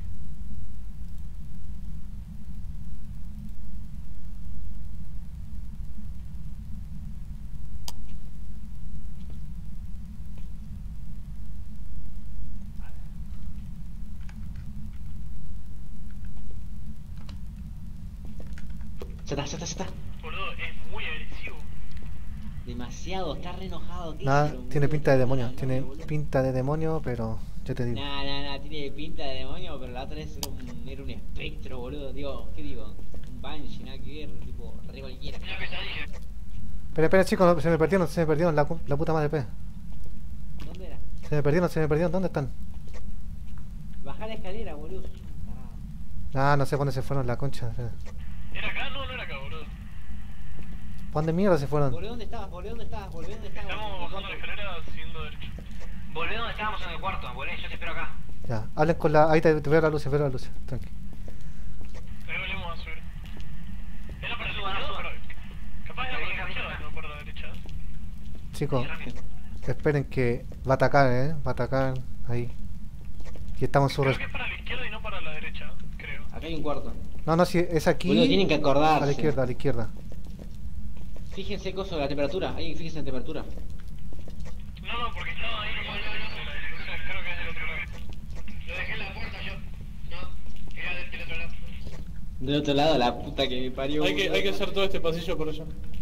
E: Ya está, ya está, ya está.
C: Boludo, es muy agresivo.
E: Demasiado, está re enojado. ¿Qué
A: Nada,
E: hicieron,
A: tiene
E: boludo?
A: pinta de demonio,
E: Nah,
A: tiene
E: no, boludo.
A: pinta de demonio, pero yo te digo.
E: Nah, nah, nah, tiene pinta de demonio, pero la otra vez era un, era un espectro, boludo. Digo, ¿qué digo? Un banshee, nada que ver, tipo, re cualquiera.
F: Una pesadilla.
A: Espera, espera chicos, no, se me perdieron, se me perdieron la, cu- la puta madre pez.
E: ¿Dónde era?
A: Se me perdieron, se me perdieron, ¿dónde están?
E: Bajá la escalera, boludo. sos un tarado.
A: Ah, no sé cuándo se fueron la concha. ¿Para
C: ¿Era acá? No, no era acá, boludo.
A: dónde mierda se fueron?
E: Volvé dónde estabas, volvé dónde estabas, volvé dónde estabas.
C: Estamos bajando la escalera siguiendo derecho.
B: Volvé donde estábamos en el cuarto, volvé, yo te espero acá.
A: Ya, hablen con la... Ahí te, te veo la luz, te veo la luz, tranqui.
C: Ahí volvemos a subir. Era para la
B: Suba, no
C: izquierda,
B: suba.
C: pero... Capaz era para la izquierda, no para la derecha.
A: Chicos,
B: Sí, rápido.
A: esperen que va a atacar, eh, va a atacar ahí. Y estamos en su...
C: Creo
A: res-
C: que es para la izquierda y no para la derecha, creo.
E: Acá hay un cuarto.
A: No, no, si es aquí...
E: Boludo, tienen que acordarse.
A: A la izquierda, a la izquierda.
E: Fíjense coso de la temperatura, ahí fíjense en la temperatura.
C: No, no, porque estaba ahí nomás. Entonces creo que es del otro lado.
F: Lo dejé en la puerta yo. No, era del, del otro lado.
E: Del otro lado, la puta que me parió.
C: Hay que,
E: boludo.
C: hay que hacer todo este pasillo por allá.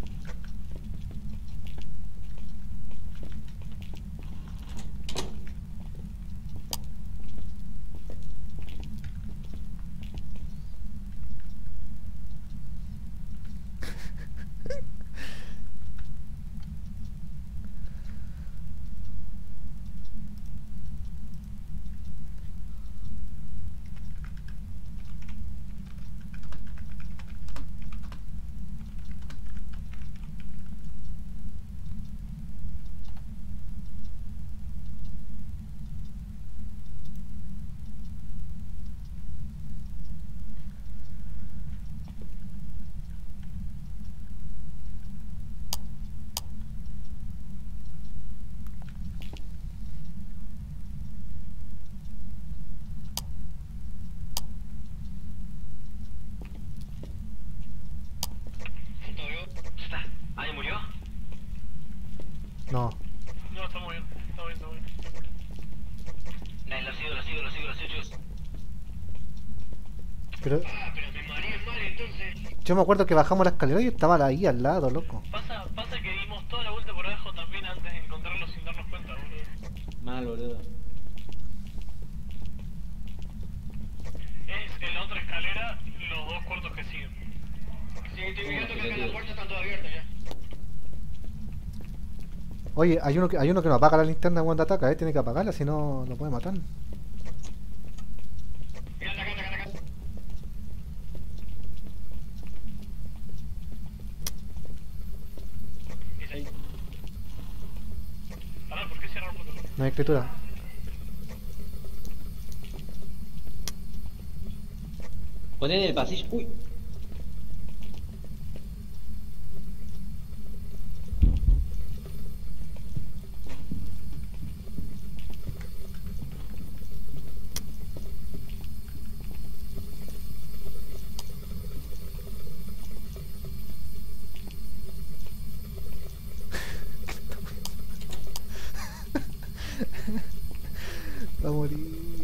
B: Ya está. ¿Alguien murió?
A: No.
C: No, está muy bien, está bien, está bien.
B: Dale, lo sigo, lo sigo, lo sigo, lo sigo, chicos.
A: Pero...
F: Ah, pero me mareé mal en
B: entonces.
A: Yo me acuerdo que bajamos la escalera y estaba ahí al lado, loco.
C: Pasa, pasa que dimos toda la vuelta por abajo también antes de encontrarlo sin darnos cuenta, boludo.
E: Mal, boludo.
C: Es en la otra escalera los dos cuartos que siguen.
B: Sí, estoy mirando que acá las puertas están todas abiertas ya.
A: Oye, hay uno que, hay uno que no apaga la linterna cuando ataca, ¿eh? Tiene que apagarla, si no lo puede matar.
B: Mira, acá, acá, acá, acá.
C: Es ahí. Pará, ¿por qué cerrar el puto?
A: No hay escritura.
E: Poné en el pasillo. Uy.
A: Va a morir.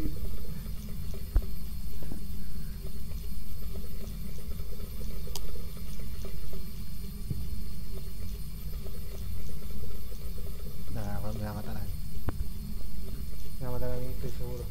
A: Nah, me va a matar a mí. Me va a matar a mí, estoy seguro.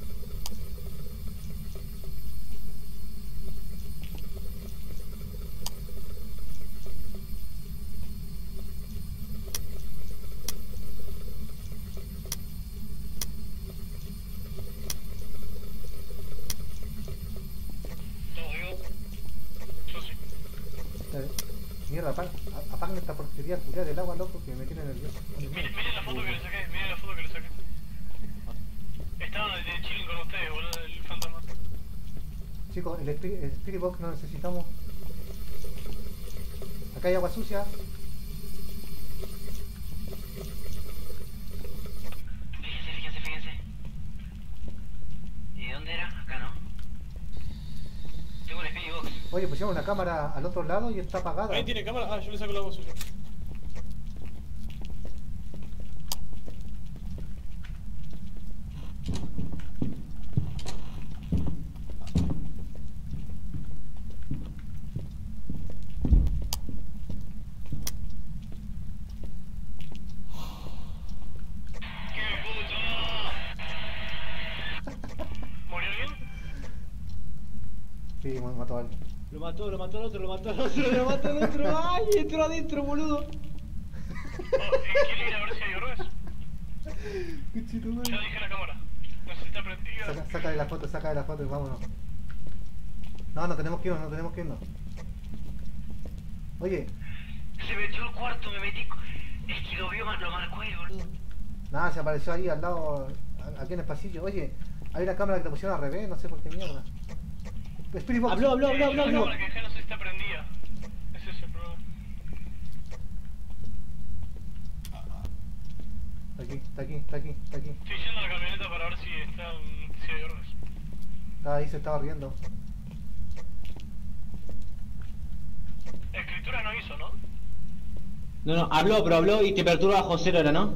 B: Todo vivo.
C: Yo sí.
A: Eh, Mierda, apag- a- apaguen esta porquería culiada del agua, loco, que me tiene nervioso.
C: Miren, miren la foto que le saqué, miren la foto que le saqué. Estaba de chilling con ustedes, boludo, el fantasma.
A: Chicos, el, Spirit- el Spirit Box no necesitamos. Acá hay agua sucia.
B: Fíjense, fíjense, fíjense. ¿Y de dónde era? Acá no. Tengo el Spirit Box.
A: Oye, pusieron una cámara al otro lado y está apagada.
C: ¿Ahí tiene cámara? Ah, yo le saco la voz suya.
B: ¡Qué puto!
C: ¿Murió alguien?
A: Sí, me mató a alguien.
E: Lo mató, lo mató al otro, lo mató al otro, lo mató al otro. ¡Ay! Entró adentro, boludo.
C: Oh, ¿quiere ir a ver si hay orbes? Ya dije la cámara. No sé si está prendida.
A: Saca, saca de la foto, saca de la foto y vámonos. No, no tenemos que irnos, no tenemos que irnos. Oye,
B: Se metió al cuarto, me metí. Es que lo vio, lo marcó él, boludo.
A: nada, se apareció ahí al lado, a- aquí en el pasillo. Oye, hay una cámara que te pusieron al revés, no sé por qué mierda. Spirit Box.
E: Habló, habló, habló,
C: Eh,
E: habló,
C: yo la
E: habló.
C: cámara que dejé no sé si está prendida. Ese es el problema.
A: Está aquí, está aquí, está aquí, está aquí.
C: Estoy yendo a la camioneta para ver si están, si hay orbes.
A: Estaba ahí, se estaba riendo.
C: Escritura no hizo, ¿no?
E: No, no, habló, pero habló y temperatura bajo cero era, ¿no?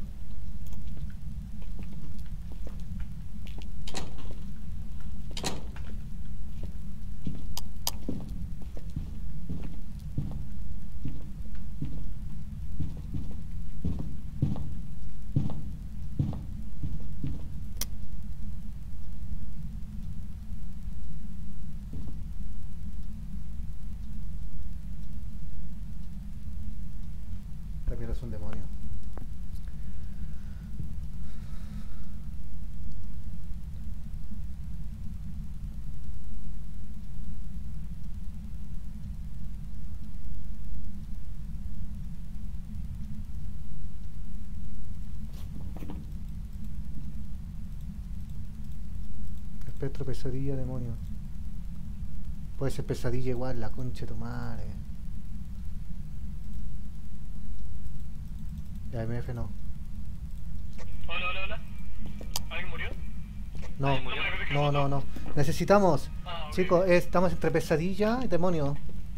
A: Esta mierda es un demonio. Espectro, pesadilla, demonio. Puede ser pesadilla igual, la concha de tu madre. La M F no.
C: Hola, hola, hola. ¿Alguien murió?
A: No,
B: Ay, murió.
A: no, no, no. Necesitamos,
C: Ah, ok.
A: chicos, es- estamos entre pesadilla y demonio.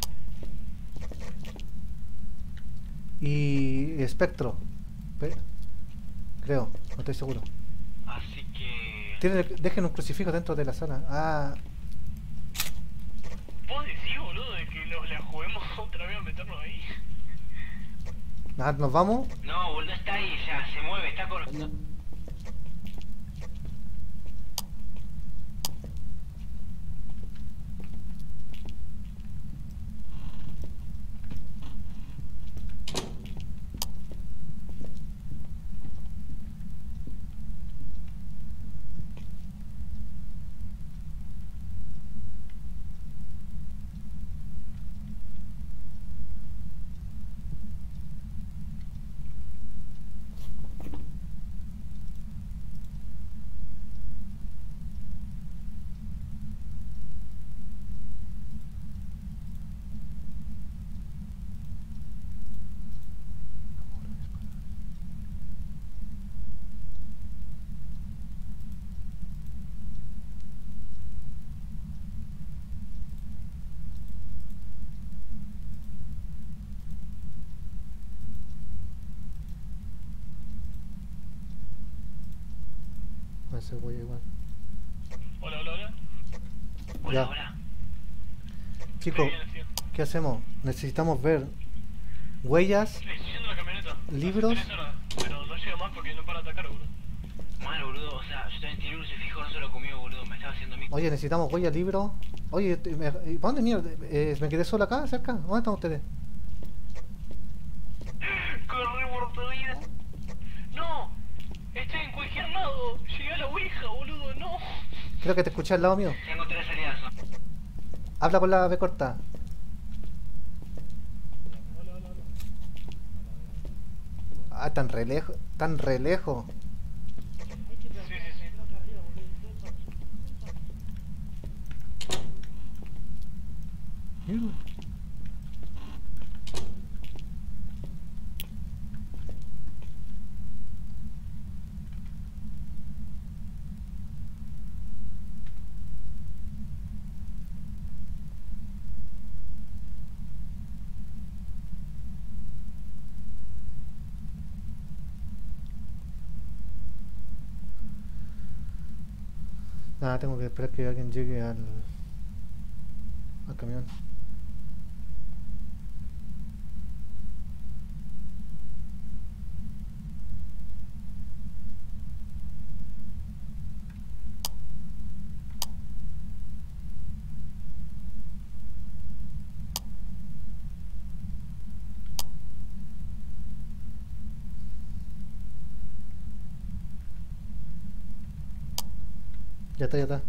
A: Y espectro. Pe- Creo, no estoy seguro.
B: Así que...
A: Tienen, dejen un crucifijo dentro de la sala. Ah,
C: ¿Vos decís, boludo? juguemos otra vez a meternos ahí?
A: Nada, nos vamos.
B: No, boludo, está ahí ya, se mueve, está con...
A: No sé, voy igual.
C: Hola, hola, hola.
B: Hola,
A: Ya.
B: hola.
A: Chicos,
C: Estoy bien, tío.
A: ¿qué hacemos? Necesitamos ver huellas,
C: Estoy yendo a la camioneta.
A: libros.
C: Hace tres horas, pero no llega más porque no para atacar, boludo.
B: Mal, boludo, o sea, yo también tiré un fijo, no se lo comió, boludo, me estaba haciendo mi...
A: Oye, necesitamos huellas, libros. Oye, te- me- ¿y ¿para dónde mierda? Eh, ¿Me quedé solo acá, cerca? ¿Dónde están ustedes?
C: Corre por tu vida. No, estoy en cualquier lado. Llegué a la ouija, boludo, no.
A: Creo que te escuché al lado mío.
B: Tengo tres salidas.
A: Habla con la B corta. Ah, tan re lejos, tan re lejos.
C: Sí, sí, sí.
A: Mierda. Nada, tengo que esperar que alguien llegue al, al camión. Ya está, ya está.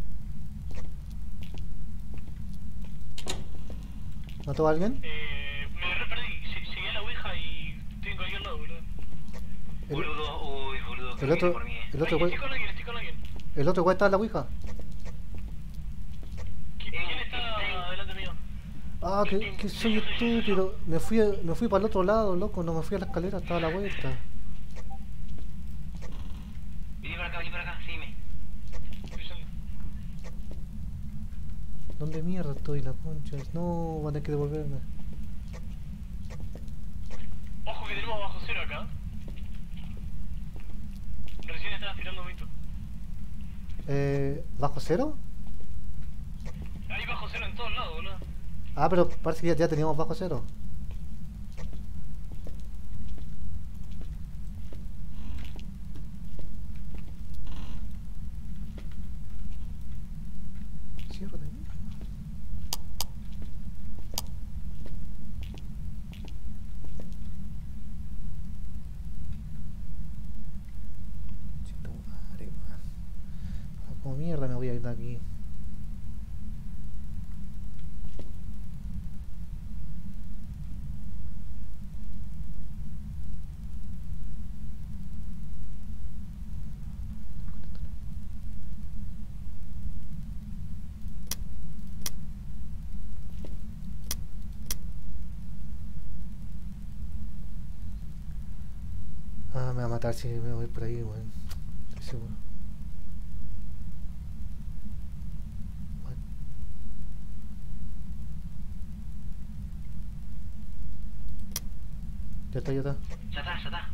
A: ¿Mató a alguien?
C: Eh, me re perdí. Lle- Llegué a la ouija y estoy en cualquier lado, boludo.
A: El,
B: Boludo, uy, boludo, que
A: el
B: viene
A: otro,
B: por mí. eh.
A: el otro
C: Ay,
A: güey,
C: estoy con alguien, estoy con alguien.
A: el otro güey está en la ouija.
C: ¿Qui- ¿Quién está delante mío?
A: Ah, que, que soy estúpido. Me fui, a- me fui para el otro lado, loco. No me fui a la escalera, estaba a la vuelta.
B: Vení para acá, vení para acá, sígueme.
C: Estoy yendo.
A: ¿Dónde mierda estoy, la concha? No, van a tener que devolverme.
C: Ojo que tenemos bajo cero acá. Recién estabas tirando mito.
A: Eh, ¿bajo cero?
C: Hay bajo cero en todos lados, boludo.
A: Ah, pero parece que ya, ya teníamos bajo cero. Cierra de mí. Chita madre, man. Como mierda me voy a ir de aquí. Ah, me va a matar si me voy por ahí, weón. Estoy seguro. What? Ya está, ya está.
B: Ya está, ya está.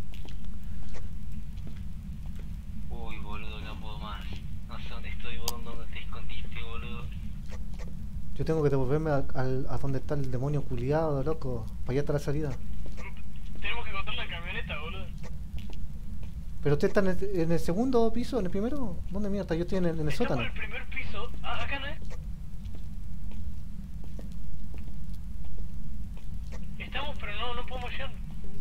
B: Uy, boludo, no puedo más. No sé dónde estoy, boludo, dónde te escondiste, boludo.
A: Yo Yo tengo que devolverme al, al- a donde está el demonio culiado, loco. Para allá está la salida.
C: Tenemos que encontrar la camioneta, boludo.
A: Pero usted está en el, en el segundo piso, en el primero. ¿Dónde mierda? Yo estoy en el, en el
C: Estamos
A: sótano.
C: en el primer piso. Ah, acá no es. Estamos, pero no, no podemos llegar.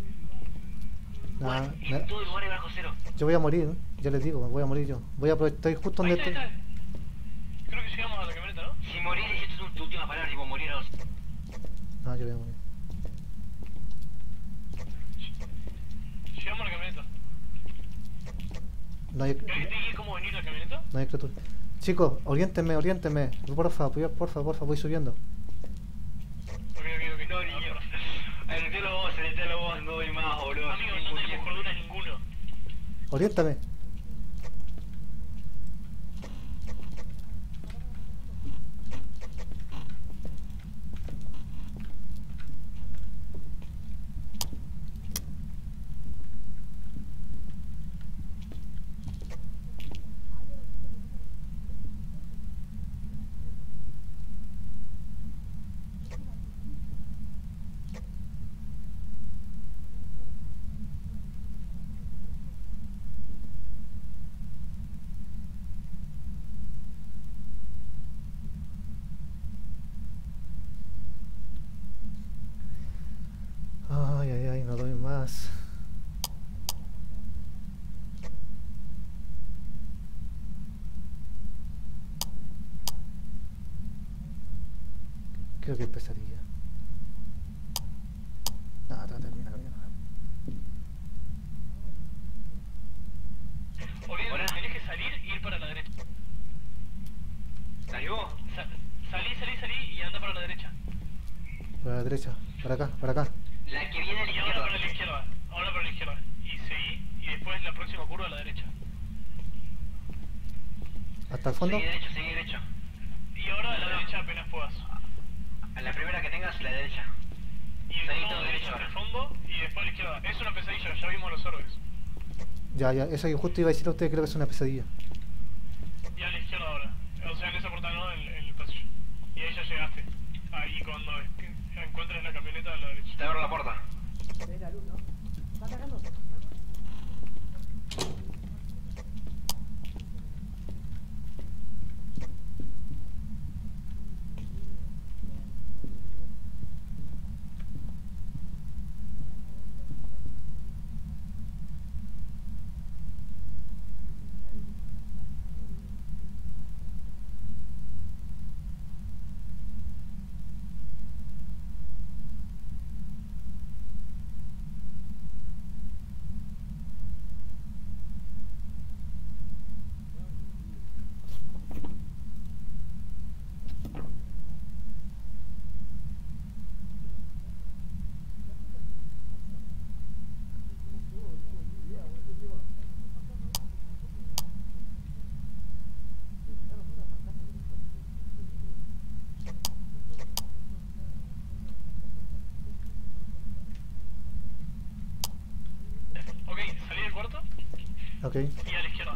A: Nah,
B: En
A: nah,
B: todo el lugar hay bajo cero.
A: yo voy a morir, ¿eh? Ya les digo, voy a morir yo. Voy a aprovechar, estoy justo
C: Ahí
A: donde
C: está, ahí
A: estoy.
C: está. Creo que llegamos a la camioneta, ¿no?
B: Si morís, esto es tu última palabra, tipo morir a los...
A: No, yo voy a morir.
C: Llegamos a la camioneta.
A: No hay,
C: ¿Tiene que ir cómo venir la camioneta?
A: no hay criatura. Chicos, oriéntenme, oriéntenme. Porfa, porfa, porfa, porfa, voy subiendo.
C: Ok, ok, ok.
B: No, niño. Aletelo vos, aletelo vos, no doy más, boludo.
C: Amigo, no tenemos cordura ninguno.
A: Oriéntame. Ay, ay, ay, no doy más. Creo que es pesadilla. No, no, termina, termina.
C: Oliver,
B: Hola.
C: tenés que salir y ir para la derecha.
B: ¿Salió?
C: Sa salí, salí, salí y anda para la derecha.
A: Para la derecha, para acá, para acá.
B: La que viene a la
C: Y ahora para la
B: izquierda.
C: izquierda. Ahora para la izquierda. Y seguí y después la próxima curva a la derecha.
A: Hasta el fondo.
B: Seguí derecho, seguí derecho.
C: Y ahora a la derecha apenas puedas.
B: A la primera que tengas, la derecha.
C: Y
B: Seguí
C: no,
B: todo derecho
C: hasta el
B: ahora.
C: fondo y después a la izquierda. Es una pesadilla, ya vimos los orbes.
A: Ya, ya, eso yo justo iba a decir a ustedes, creo que es una pesadilla.
C: Y a la izquierda ahora. O sea, en esa portada no, en, en el pasillo. Y ahí ya llegaste. Ahí cuando es- encuentres la camioneta a la derecha.
B: Te abro la puerta.
D: ¿Ves la luz, no? ¿Está atacando?
C: Ok, salí del cuarto
A: Ok.
C: y a la izquierda.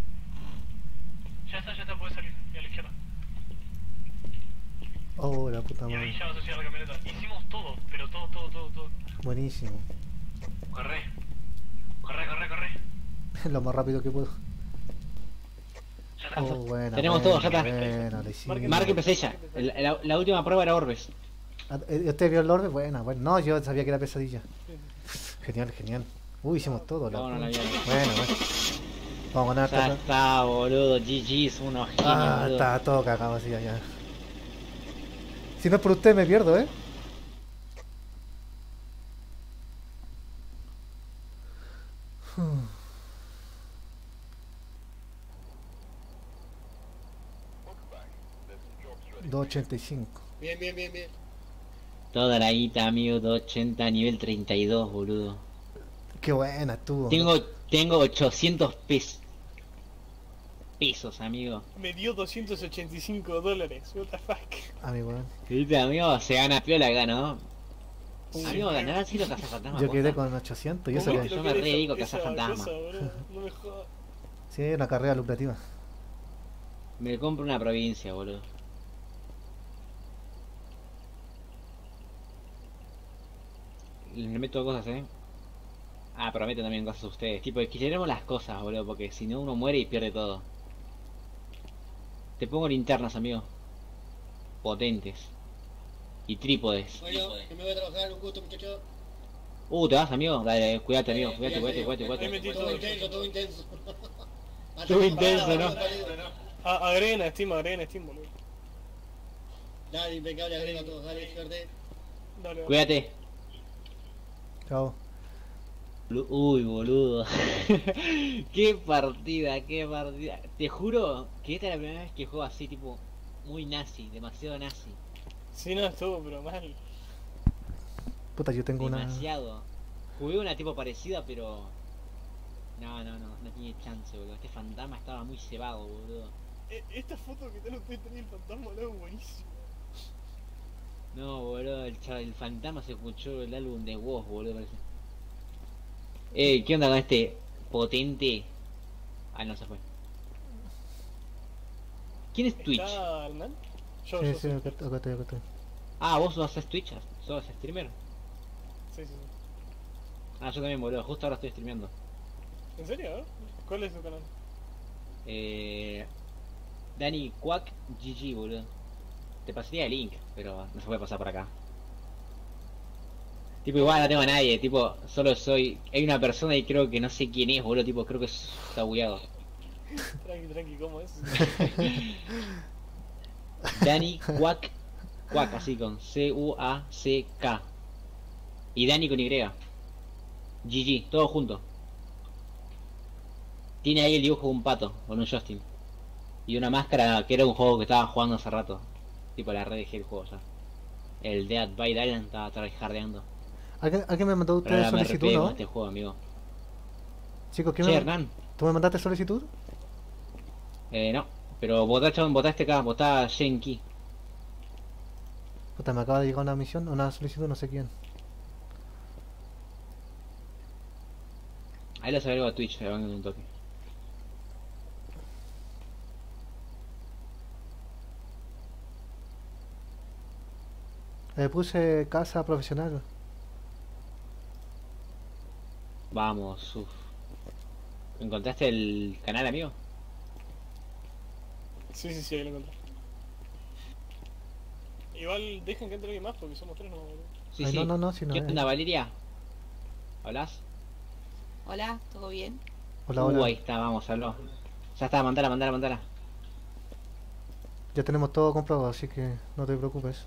C: Ya está, ya está, puedes salir. Y a la izquierda.
A: Oh, la puta
C: Y ahí
A: madre.
C: ya vas a llegar a la camioneta. Hicimos todo, pero todo, todo, todo, todo.
A: Buenísimo.
B: Corre. Corre, corre, corre.
A: Lo más rápido que puedo.
B: Ya está.
A: Oh, buena.
E: Tenemos
A: buena,
E: todo, ya está.
A: Buena, le hicimos.
E: Marque pesadilla. El- La, la última prueba era orbes.
A: Ah, eh, ¿Usted vio el orbe? Buena, bueno. No, yo sabía que era pesadilla. Genial, genial. Uy, hicimos todo. La...
E: No, no la había visto.
A: Bueno, bueno. Vamos a ganar.
E: Ya
A: todo.
E: está, boludo. G G es unos genios,
A: Ah,
E: boludo.
A: está todo cagado así allá. Si no es por usted me pierdo, ¿eh? dos ochenta y cinco.
F: Bien, bien, bien, bien.
E: Toda la guita, amigo. doscientos ochenta, nivel treinta y dos, boludo.
A: Qué buena estuvo.
E: Tengo, tengo ochocientos pesos. Pesos, amigo.
C: Me dio doscientos ochenta y cinco dólares. What the fuck.
A: Amigo, ¿eh?
E: Viste, amigo, se gana piola acá, ¿no?
C: Sí.
E: Amigo, ganar así los cazafantasmas.
A: Yo quedé
E: posta.
A: con ochocientos y eso
E: ¿Cómo
A: que...
E: te Yo me re dedico a cazar fantasmas.
C: No me jodas.
A: Sí, una carrera lucrativa.
E: Me compro una provincia, boludo. les meto cosas, eh. Ah, pero meten también cosas ustedes. Tipo, equilibremos las cosas, boludo, porque si no uno muere y pierde todo. Te pongo linternas, amigo. Potentes. Y trípodes.
F: Bueno, que me voy a trabajar, un gusto, muchachos.
E: Uh, ¿te vas, amigo? Dale, cuídate, amigo. Cuídate,
F: Cuídate,
E: cuídate, cuídate,
C: Ahí
E: cuídate.
C: metí
F: Todo
C: todo.
F: intenso, todo intenso.
E: Todo intenso, ¿no?
C: Ah, agreguen a Steam, agreguen a Steam, boludo.
F: Dale, impecable, agrega a todos, dale, suerte.
C: Dale, dale.
E: Cuídate.
A: Chao.
E: Bolu- Uy, boludo. Qué partida, qué partida. Te juro que esta es la primera vez que juego así, tipo, muy nazi, demasiado nazi.
C: Sí, no, estuvo, pero mal.
A: Puta, yo tengo una...
E: Demasiado. Jugué una tipo parecida, pero... No, no, no, no tiene chance, boludo. Este fantasma estaba muy cebado, boludo.
C: E- Esta foto que tal usted tenía el fantasma, boludo, buenísimo.
E: No, boludo, el, cha- el fantasma se escuchó el álbum de Woz, boludo, parece. Eh, ¿qué onda con este potente? Ah, no, se fue. ¿Quién es Twitch?
C: ¿Está Hernán? Yo,
A: Sí,
C: yo
A: sí,
C: soy.
A: acá, acá estoy, acá estoy.
E: Ah, vos haces Twitch, sos streamer.
C: Sí, sí, sí.
E: Ah, yo también, boludo, justo ahora estoy streameando.
C: ¿En serio? eh? ¿Cuál es su canal?
E: Eh... Danny Quack G G, boludo. Te pasaría el link, pero no se puede pasar por acá. Tipo, igual no tengo a nadie, tipo, solo soy... Hay una persona y creo que no sé quién es, boludo, tipo, creo que es- está bugueado.
C: Tranqui, tranqui, ¿cómo es?
E: Danny Quack, Quack, así con C U A C K. Y Danny con Y. G G, todo junto. Tiene ahí el dibujo de un pato, con un Justin. Y una máscara que era un juego que estaba jugando hace rato. Tipo, la red dejé el juego ya. El Dead by Daylight estaba tryhardeando.
A: ¿Alguien, alguien me mandó
E: Pero
A: usted
E: ahora me
A: solicitud,
E: arrepiento de
A: no?
E: este juego, amigo.
A: Chicos, ¿qué
E: Che,
A: me...
E: Hernán.
A: ¿tú me mandaste solicitud?
E: Eh, no. Pero votá, chabón, votá este acá, votá Shenki.
A: Puta, me acaba de llegar una misión, una solicitud, no sé quién.
E: Ahí los agrego a Twitch, le van un toque.
A: Le puse casa profesional.
E: Vamos, uff. ¿Encontraste el canal, amigo?
C: Sí, sí, sí, ahí lo encontré. Igual dejen que entre alguien más porque somos tres, no, boludo.
E: Sí,
A: Ay,
E: sí.
A: no, no, no, si no
E: ¿Qué
A: es.
E: onda, Valeria? ¿Hablas?
G: Hola, ¿todo bien?
A: Hola,
E: Uh,
A: hola.
E: ahí está, vamos, habló. Ya está, mandala, mandala, mandala.
A: Ya tenemos todo comprado, así que no te preocupes.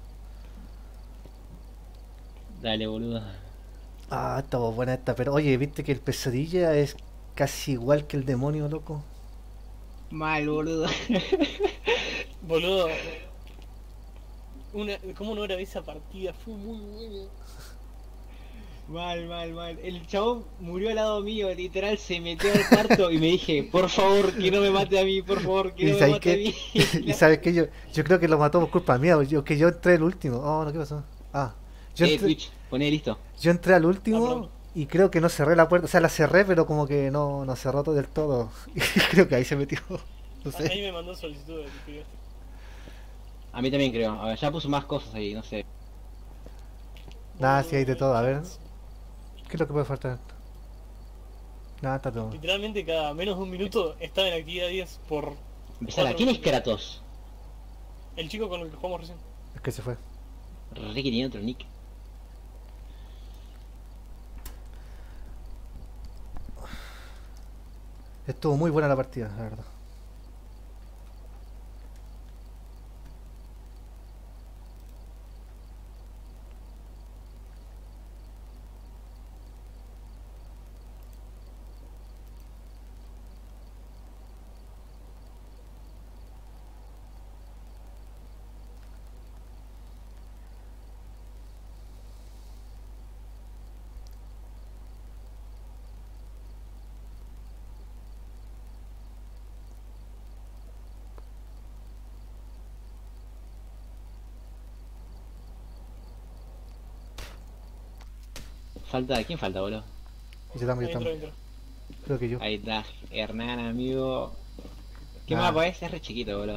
E: Dale, boludo.
A: Ah, estaba buena esta, pero oye, ¿viste que el pesadilla es casi igual que el demonio, loco?
E: Mal, boludo.
C: Boludo. Una, ¿Cómo no era esa partida? Fue muy buena.
E: Mal, mal, mal. El chabón murió al lado mío, literal, se metió al cuarto y me dije, por favor, que no me mate a mí, por favor, que
A: ¿Y
E: no me
A: sabes
E: mate a
A: qué?
E: mí.
A: ¿Y sabes qué? Yo, yo creo que lo mató por culpa mía, yo, que yo entré el último. Oh, no, ¿qué pasó? Ah, yo
E: Eh,
A: entré,
E: Twitch, poné listo.
A: yo entré al
C: Ah,
A: último
C: perdón.
A: y creo que no cerré la puerta. O sea, la cerré, pero como que no, no cerró todo del todo. Y creo que ahí se metió. No
C: Ahí
A: sé.
C: me mandó solicitud de pibe.
E: A mí también creo. A ver, ya puso más cosas ahí, no sé.
A: Nada, sí hay de todo. A ver, ¿qué es lo que puede faltar? Nada, está todo.
C: Literalmente cada menos de un minuto estaba en actividad diez por
E: Empezala. ¿Quién es Kratos?
C: el chico con el que jugamos recién.
A: Es que se fue.
E: Ricky tiene otro nick.
A: Estuvo muy buena la partida, la verdad.
E: Falta, ¿quién falta, boludo?
A: Y yo también,
C: Ahí
A: yo
C: entró,
A: también.
C: entró.
A: Creo que yo.
E: Ahí está, Hernán, amigo. ¿Qué
A: Ah.
E: mapa es? Es re chiquito, boludo.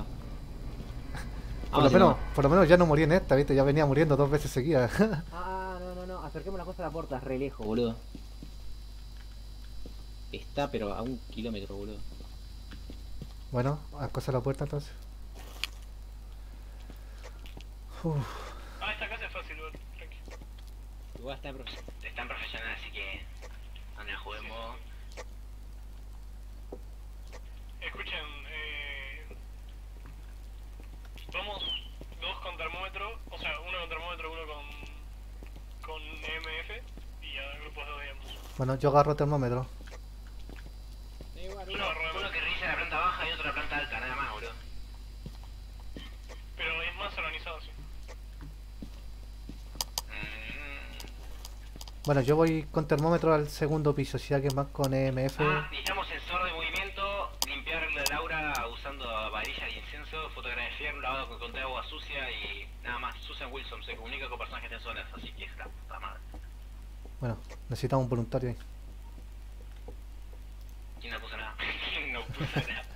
A: Por lo,
E: Vamos,
A: menos,
E: Simón.
A: por lo menos ya no morí en esta, ¿viste? Ya venía muriendo dos veces seguidas.
E: Ah, no, no, no. acerquemos la cosa a la puerta, es re lejos, boludo. Está, pero a un kilómetro, boludo.
A: Bueno, acosa la puerta entonces. Uf.
C: Ah, esta casa es fácil, boludo. Tranqui.
E: Igual está pro-
B: Es tan profesional, así que... Anda, juguemos.
C: Escuchen, eh... vamos dos con termómetro, o sea, uno con termómetro, uno con... con E M F y a grupos de dos, digamos.
A: Bueno, yo agarro termómetro.
E: Eh, igual,
C: Yo
E: uno-
C: agarro
B: Uno
C: además,
B: que revisa la planta baja y otro la planta alta, nada más, boludo.
C: pero es más organizado, sí.
B: Mm.
A: Bueno, yo voy con termómetro al segundo piso, si alguien más con E M F.
B: Ah, necesitamos sensor de movimiento, limpiar el aura usando varilla y incienso, fotografiar un lavado con, con agua sucia y nada más. Susan Wilson se comunica con personas que estén solas, así que es la puta madre.
A: Bueno, necesitamos un voluntario ahí.
B: ¿Quién no puso nada? ¿Quién no puso nada?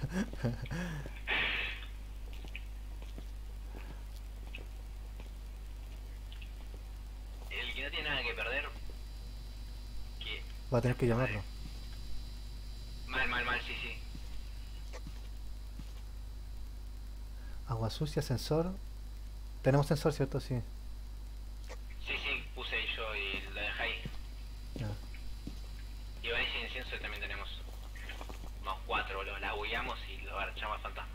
B: El que no tiene nada que perder, que...
A: Va a tener que llamarlo.
B: Mal, mal, mal, sí, sí.
A: Agua sucia, sensor. Tenemos sensor, ¿cierto? Sí.
B: Sí, sí, puse yo y lo dejé ahí.
A: Ya.
B: Y varilla y incienso también tenemos. Unos cuatro, boludo. La bugueamos y lo echamos al fantasma.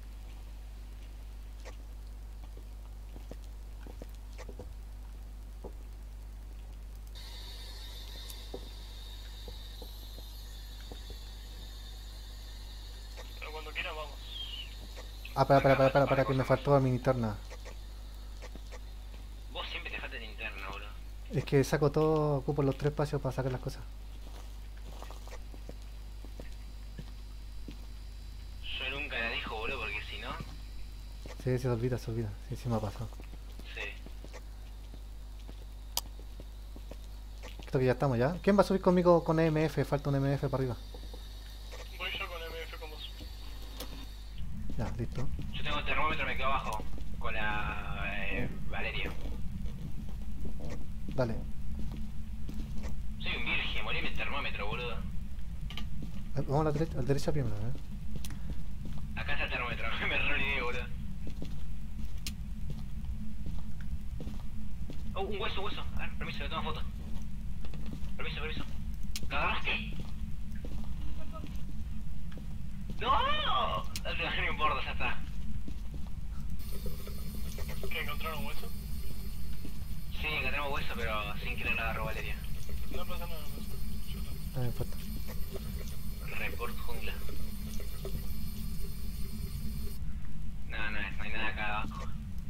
C: Pero cuando quieran vamos.
A: Ah, para, para, para, para, para, que me faltó mi linterna.
B: Vos siempre te falta linterna, boludo.
A: Es que saco todo, ocupo los tres espacios para sacar las cosas.
B: Yo nunca la dejo, boludo, porque si no...
A: Sí, se olvida, se olvida. Sí, sí me ha pasado.
B: Sí.
A: Creo que ya estamos ya. ¿Quién va a subir conmigo con E M F? Falta un E M F para arriba.
C: Voy yo con E M F con vos.
A: Ya, listo.
B: Yo tengo el termómetro, me quedo abajo. Con la... Eh, Valeria.
A: Dale.
B: Soy un virgen, morí el termómetro, boludo.
A: Eh, Vamos a la derecha, a la derecha primero, ¿eh?
B: Acá está el termómetro, me re olvidé, boludo. Oh, un hueso, hueso. A ver, permiso, le tomo foto. Permiso, permiso. ¿Lo agarraste? ¡No! No importa, ya está.
C: ¿Que encontraron un hueso?
B: Sí, encontramos hueso, pero sin querer la agarró Valeria.
C: No pasa nada, no pasa nada. Yo también.
A: No me importa.
B: Report jungla. No, no, no hay nada acá abajo.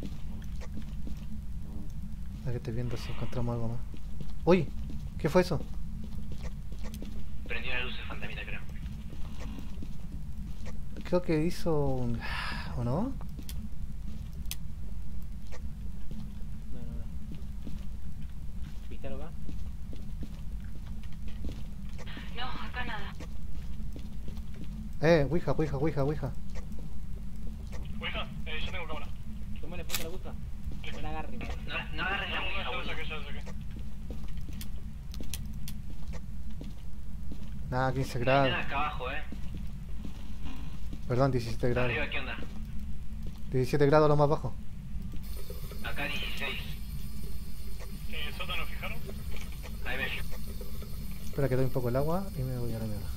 A: A que estoy viendo si encontramos algo más. ¡Uy! ¿Qué fue eso?
B: Prendió la luz el fantasmita, creo.
A: Creo que hizo un... ¿O no?
E: No, no, no. ¿Viste algo acá?
G: No, acá nada.
A: Eh, Ouija, Ouija, Ouija, Ouija.
C: Ouija, eh, yo tengo cámara.
E: Tomale foto a la busca. No la agarre, madre.
B: No, no agarres la
C: No, no,
B: ouija,
C: ya lo
B: boludo.
C: saqué, ya lo saqué.
A: Nada, quince
B: No hay nada
A: grados.
B: acá abajo, eh.
A: Perdón, diecisiete grados.
B: Arriba, ¿qué onda?
A: diecisiete grados lo más bajo.
B: Acá dieciséis.
C: Eh, ¿sótano fijaron?
B: Ahí me fijo.
A: Espera que doy un poco el agua y me voy a la mierda.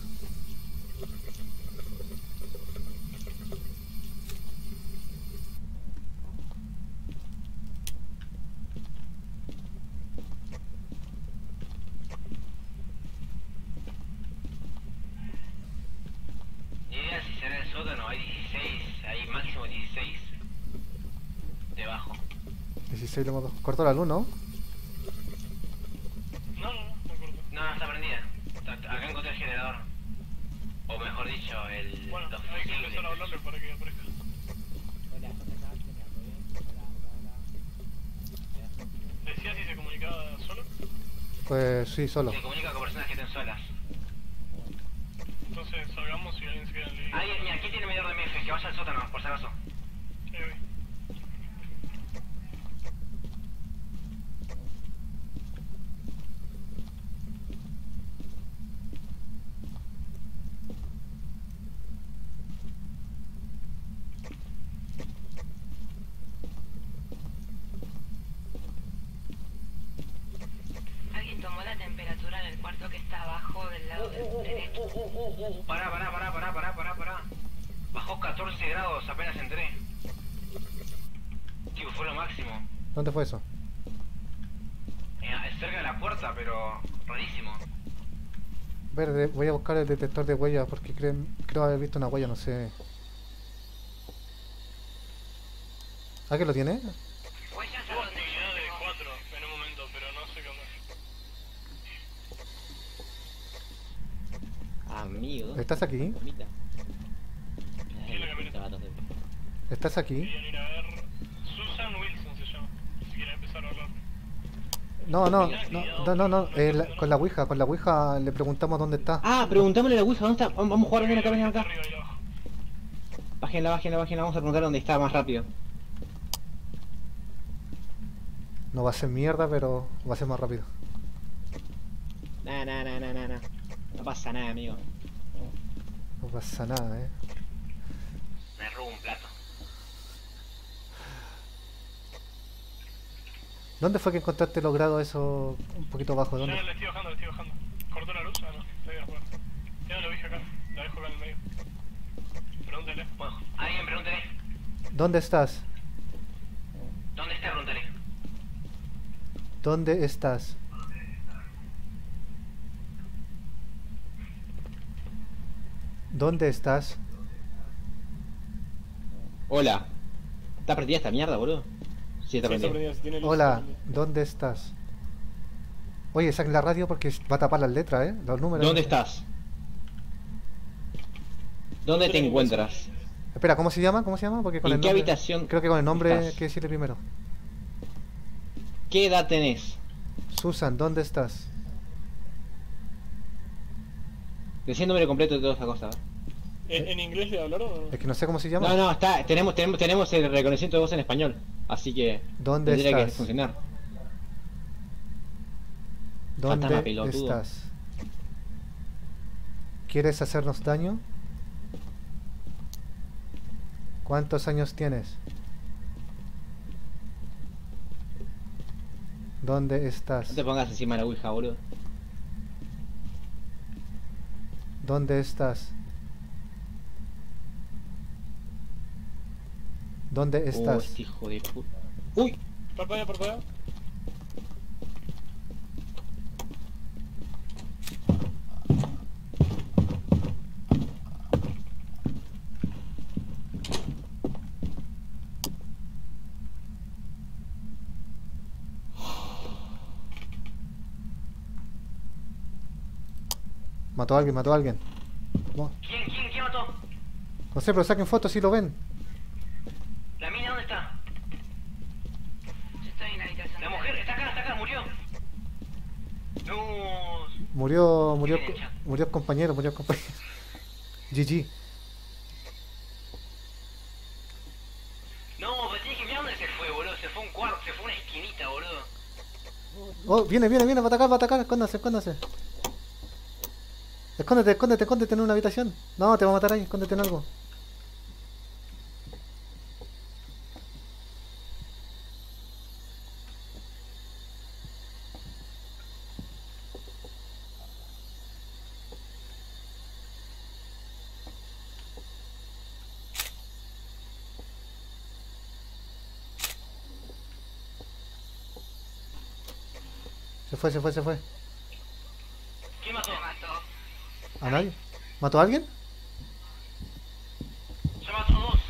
B: Ni idea si será el sótano, hay dieciséis, hay máximo dieciséis. Debajo.
A: dieciséis lo más bajo. Cortó la luz, ¿no?
C: No, no, no, no corto.
B: No, no, está prendida. Está- acá encontré el generador. O mejor dicho, el...
C: Bueno,
B: los
C: hay que
B: fusibles.
C: empezar a hablarle para que aparezca.
E: Hola, ¿cómo estás? ¿Qué tal? ¿Todo bien? Hola, hola, hola.
C: ¿Decía si se comunicaba solo?
A: Pues sí, solo.
B: Se comunica con personas que estén solas.
C: Entonces salgamos y alguien se queda en el...
B: Ahí, mira, aquí tiene medidor de M F, que vaya al sótano, por si acaso.
C: Eh, voy.
G: está abajo del lado derecho.
B: Pará, pará, pará, pará, pará, pará, pará. Bajó catorce grados apenas entré. Tipo, fue lo máximo.
A: ¿Dónde fue eso?
B: Eh, cerca de la puerta, pero rarísimo.
A: Verde, voy a buscar el detector de huellas porque creen, creo haber visto una huella, no sé. ¿Ah, que lo tiene?
G: Huellas a
C: Hubo
G: donde
C: actividad de
G: yo
C: cuatro en un momento, pero no sé qué onda.
E: Amigo.
A: ¿Estás aquí?
E: Comita.
C: Sí, la camioneta.
A: ¿Estás aquí?
C: Querían ir a ver. Susan Wilson se llama. Si quieren empezar a hablar.
A: No, no, no, no, no, no, eh, la- con la ouija, con la ouija le preguntamos dónde está.
E: Ah, preguntámosle a la Ouija, ¿dónde está? Vamos vamos a jugar, ven acá, ven acá.
C: Arriba y abajo.
E: Bájenla, bájenla, bájenla, vamos a preguntar dónde está más rápido.
A: No va a ser mierda, pero va a ser más rápido.
E: Nah, nah, nah, nah, nah, nah. No pasa nada, amigo.
A: No pasa nada, eh.
B: Me robo un plato.
A: ¿Dónde fue que encontraste los grados eso un poquito abajo?
C: Ya
A: ¿Dónde?
C: le estoy bajando, le estoy bajando. ¿Cortó la luz? Ah, no, estoy afuera. Tengo la Ouija acá, la dejo acá en el medio. Pregúntale.
B: Bueno, alguien pregúntale.
A: ¿Dónde estás?
B: ¿Dónde está? Pregúntale.
A: ¿Dónde estás? ¿Dónde estás?
E: Hola. ¿Está prendida esta mierda, boludo? Sí, está prendida.
A: Hola, ¿dónde estás? Oye, saquen la radio porque va a tapar las letras, eh. Los números.
E: ¿Dónde estás? ¿Dónde te encuentras?
A: Espera, ¿cómo se llama? ¿Cómo se llama? Porque con
E: ¿En
A: el
E: qué
A: nombre-
E: habitación
A: Creo que con el nombre hay
E: estás?
A: que decirle primero.
E: ¿Qué edad tenés?
A: Susan, ¿dónde estás?
E: Decí el número completo de toda esta cosa. ¿eh?
C: ¿En, en inglés le hablaron o no?
A: Es que no sé cómo se llama.
E: No, no, está, tenemos, tenemos, tenemos el reconocimiento de voz en español. Así que
A: ¿Dónde
E: tendría que
A: estás?
E: funcionar.
A: ¿Dónde
E: Fantasma pelotudo.
A: estás? ¿Quieres hacernos daño? ¿Cuántos años tienes? ¿Dónde estás?
E: No te pongas encima de la Ouija, boludo.
A: ¿Dónde estás? ¿Dónde
E: Oh,
A: estás?
E: este hijo de puta. ¡Uy!
C: Parpadea, parpadea.
A: Mató a alguien, mató a alguien. No,
B: ¿Quién, quién, quién mató?
A: no sé, pero saquen fotos si lo ven.
B: ¿La mina dónde está?
G: Yo estoy en la habitación.
B: La
G: de
B: mujer, está acá, está acá, murió. No.
A: Murió, murió,
B: Bien hecho.
A: murió el compañero, murió el compañero. G G.
B: No, pero tienes que mirar dónde se fue, boludo. Se fue a un cuarto, se fue a una esquinita, boludo.
A: Oh, viene, viene, va a atacar, va a atacar, escóndase, escóndase. Escóndete, escóndete, escóndete en una habitación. No, te va a matar ahí, escóndete en algo. Se fue, se fue, se fue.
B: ¿Quién mató?
G: Me mató.
A: ¿A nadie? ¿Mató a alguien?
B: Ya mató dos.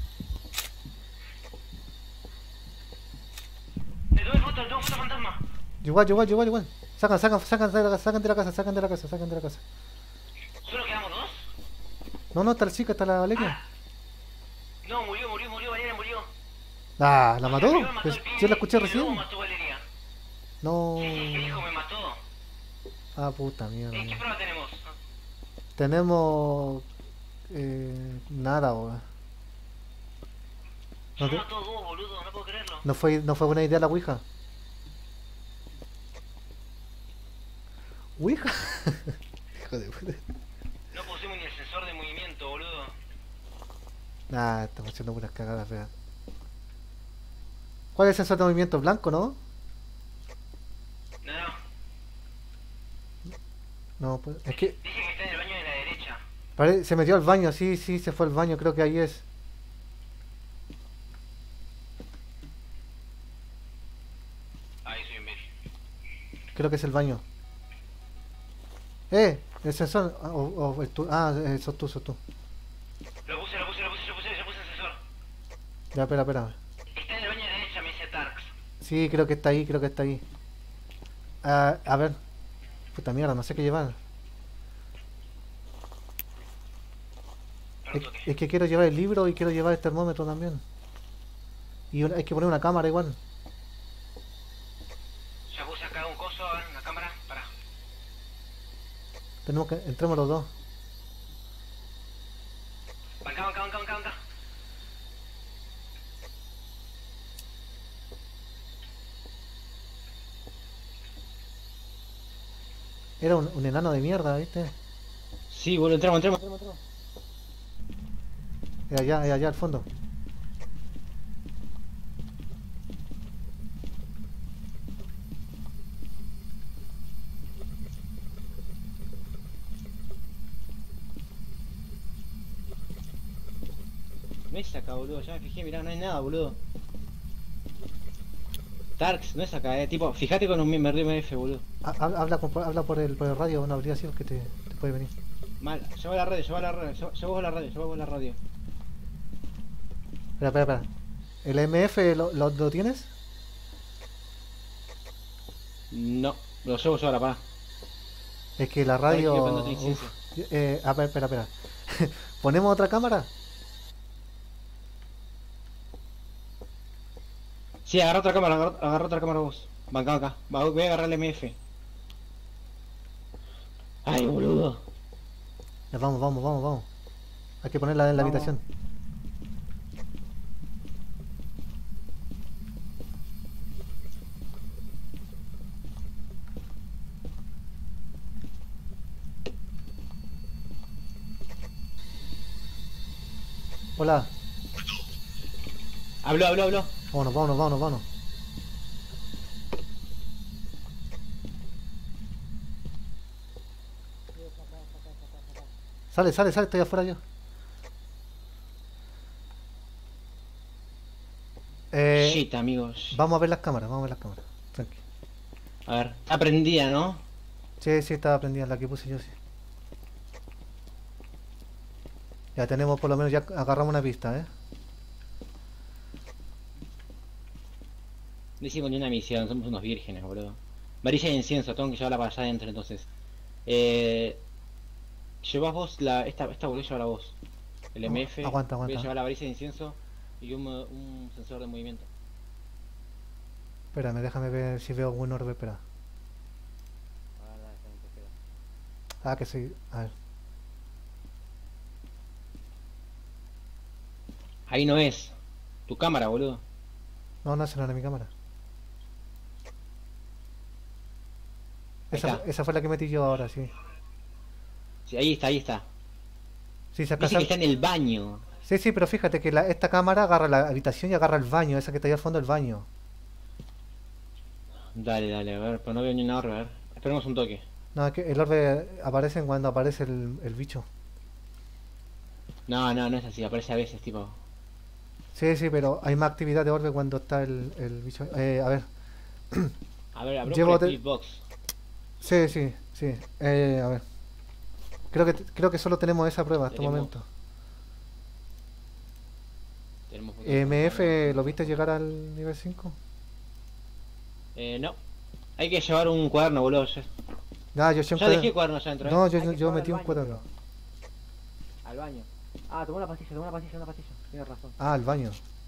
B: Le doy foto, le doy foto fantasma.
A: Igual, igual, igual, igual. Sacan, sacan, sacan de la casa, sacan de la casa, sacan de la casa, sacan de la casa.
B: ¿Solo quedamos dos?
A: No, no, está la chica, está la Valeria.
B: No, murió, murió, murió, Valeria murió.
A: Ah, ¿la
B: O sea,
A: mató?
B: primero mató
A: Pues
B: el pibe
A: yo la escuché
B: y luego
A: recién.
B: mató a Valeria.
A: No.
B: Sí, sí, que dijo, me mató.
A: Ah, puta mierda.
B: ¿En qué prueba tenemos?
A: Tenemos... Eh, nada, weón.
B: Yo
A: No, te-
B: mató dos, boludo, no puedo creerlo.
A: no fue, no fue buena idea la Ouija. ¿Ouija? Hijo de puta.
B: No pusimos ni el sensor de movimiento, boludo.
A: Nah, estamos haciendo unas cagadas feas. ¿Cuál es el sensor de movimiento? Blanco, ¿no?
B: No, no.
A: No, pues, es que
B: Dice que está en el baño de la derecha.
A: pare- se metió al baño, sí, sí, se fue al baño, creo que ahí es.
B: Ahí soy imbécil.
A: Creo que es el baño. ¡Eh! El sensor. Ah, o- o el tu- ah, eh, sos tú, sos tú.
B: Lo puse, lo puse, lo puse, lo puse, lo puse el sensor.
A: Ya, espera, espera.
B: Está en el baño de la derecha, me dice Tarks.
A: Sí, creo que está ahí, creo que está ahí. Ah, a ver. Puta mierda, no sé qué llevar. Es,
B: Pronto que.
A: es que quiero llevar el libro y quiero llevar el termómetro también. Y un- hay que poner una cámara igual.
B: Ya puse acá un coso, a ver, una cámara. Pará.
A: Tenemos que. Entremos los dos.
B: Banca, banca, banca, banca, banca.
A: Era un, un enano de mierda, ¿viste?
E: Sí, boludo, entramos, entramos, entramos, entramos.
A: Es allá, es allá al fondo.
E: No es acá, boludo, ya me fijé, mirá, no hay nada, boludo. Tarks, no es acá, eh, tipo, fíjate con un M F, boludo.
A: Ha- ha- Habla, con- habla por el, por el radio, no habría sido que te, te puede venir.
E: Mal, lleva la radio, lleva la radio, lleva, lleva vos la radio, lleva vos la radio.
A: Espera, espera, espera. ¿El M F lo, lo, lo tienes?
E: No, lo llevo yo ahora, pa.
A: Es que la
E: Ay, estoy
A: radio.
E: apagando tu incienso.
A: Uf, eh, a ver, espera, espera. ¿Ponemos otra cámara?
E: Sí, agarra otra cámara, agarra, agarra otra cámara vos. Banca acá, Va, voy a agarrar el M F. Ay, boludo.
A: Ya, vamos, vamos, vamos, vamos. Hay que ponerla en la
E: Vamos.
A: habitación. Hola.
E: Habló, habló, habló.
A: Vámonos, vámonos, vámonos, vámonos. Sale, sale, sale, estoy afuera yo. Eh,
E: Shit, amigos.
A: vamos a ver las cámaras, vamos a ver las cámaras. Tranqui.
E: A ver, está prendida, ¿no?
A: Sí, sí, estaba prendida la que puse yo, sí. Ya tenemos, por lo menos, ya agarramos una pista, ¿eh?
E: No hicimos ni una misión, somos unos vírgenes, boludo. Varilla de incienso, tengo que llevarla para allá adentro entonces. Eh... Llevas vos la... Esta, esta boludo, lleva la voz. El M F.
A: Aguanta,
E: Voy a
A: aguanta.
E: llevar la varilla de incienso y un, un sensor de movimiento.
A: Espérame, déjame ver si veo algún orbe, espera.
E: Ah, dale, está bien, te espero.
A: Ah, que sí, a ver.
E: Ahí no es. Tu cámara, boludo.
A: No, no, esa no era mi cámara.
E: Ahí
A: Esa,
E: está.
A: esa fue la que metí yo ahora, sí.
E: Sí, ahí está, ahí está.
A: Sí, se acá
E: Dice que
A: sal-
E: está en el baño.
A: sí, sí, pero fíjate que la- esta cámara agarra la habitación y agarra el baño, esa que está ahí al fondo del baño.
E: Dale, dale, a ver, pero no veo ni una orbe, a ver. Esperemos un toque.
A: No, es que el orbe aparece cuando aparece el, el bicho.
E: No, no, no es así, aparece a veces, tipo.
A: Sí, sí, pero hay más actividad de orbe cuando está el, el bicho. Eh, a ver.
E: A ver, abro
A: Llevo
E: por el
A: de-
E: Flipbox.
A: Sí, sí, sí. Eh, a ver. Creo que, creo que solo tenemos esa prueba hasta el
E: Tenemos-
A: momento.
E: Tenemos
A: M F, ¿lo viste llegar al nivel cinco?
E: Eh, no. Hay que llevar un cuaderno, boludo. Ya,
A: Ah, yo siempre...
E: ya dejé cuaderno allá adentro, ¿eh?
A: No, yo,
D: Hay
A: yo,
D: que
A: yo
D: llevar
A: metí
D: al
A: un
D: baño,
A: cuaderno.
D: Al baño. Ah, tomó una pastilla, tomó una pastilla, una pastilla. Tienes razón.
A: Ah, al baño.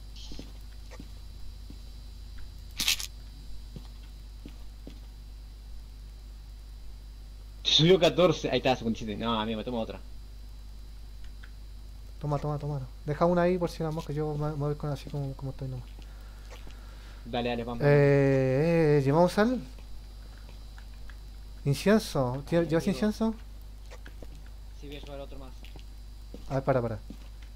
E: Subió catorce. Ahí está, cincuenta y siete. No, amigo, me tomo otra.
A: Toma, toma, toma. Deja una ahí por si la mosca, yo me, me voy con así como, como estoy nomás.
E: Dale, dale, vamos.
A: Eh, eh, ¿llevamos sal? ¿Incienso? ¿Lle- ¿Llevas
E: Amigo.
A: incienso?
E: Sí, voy a llevar otro más.
A: A ver, para, para.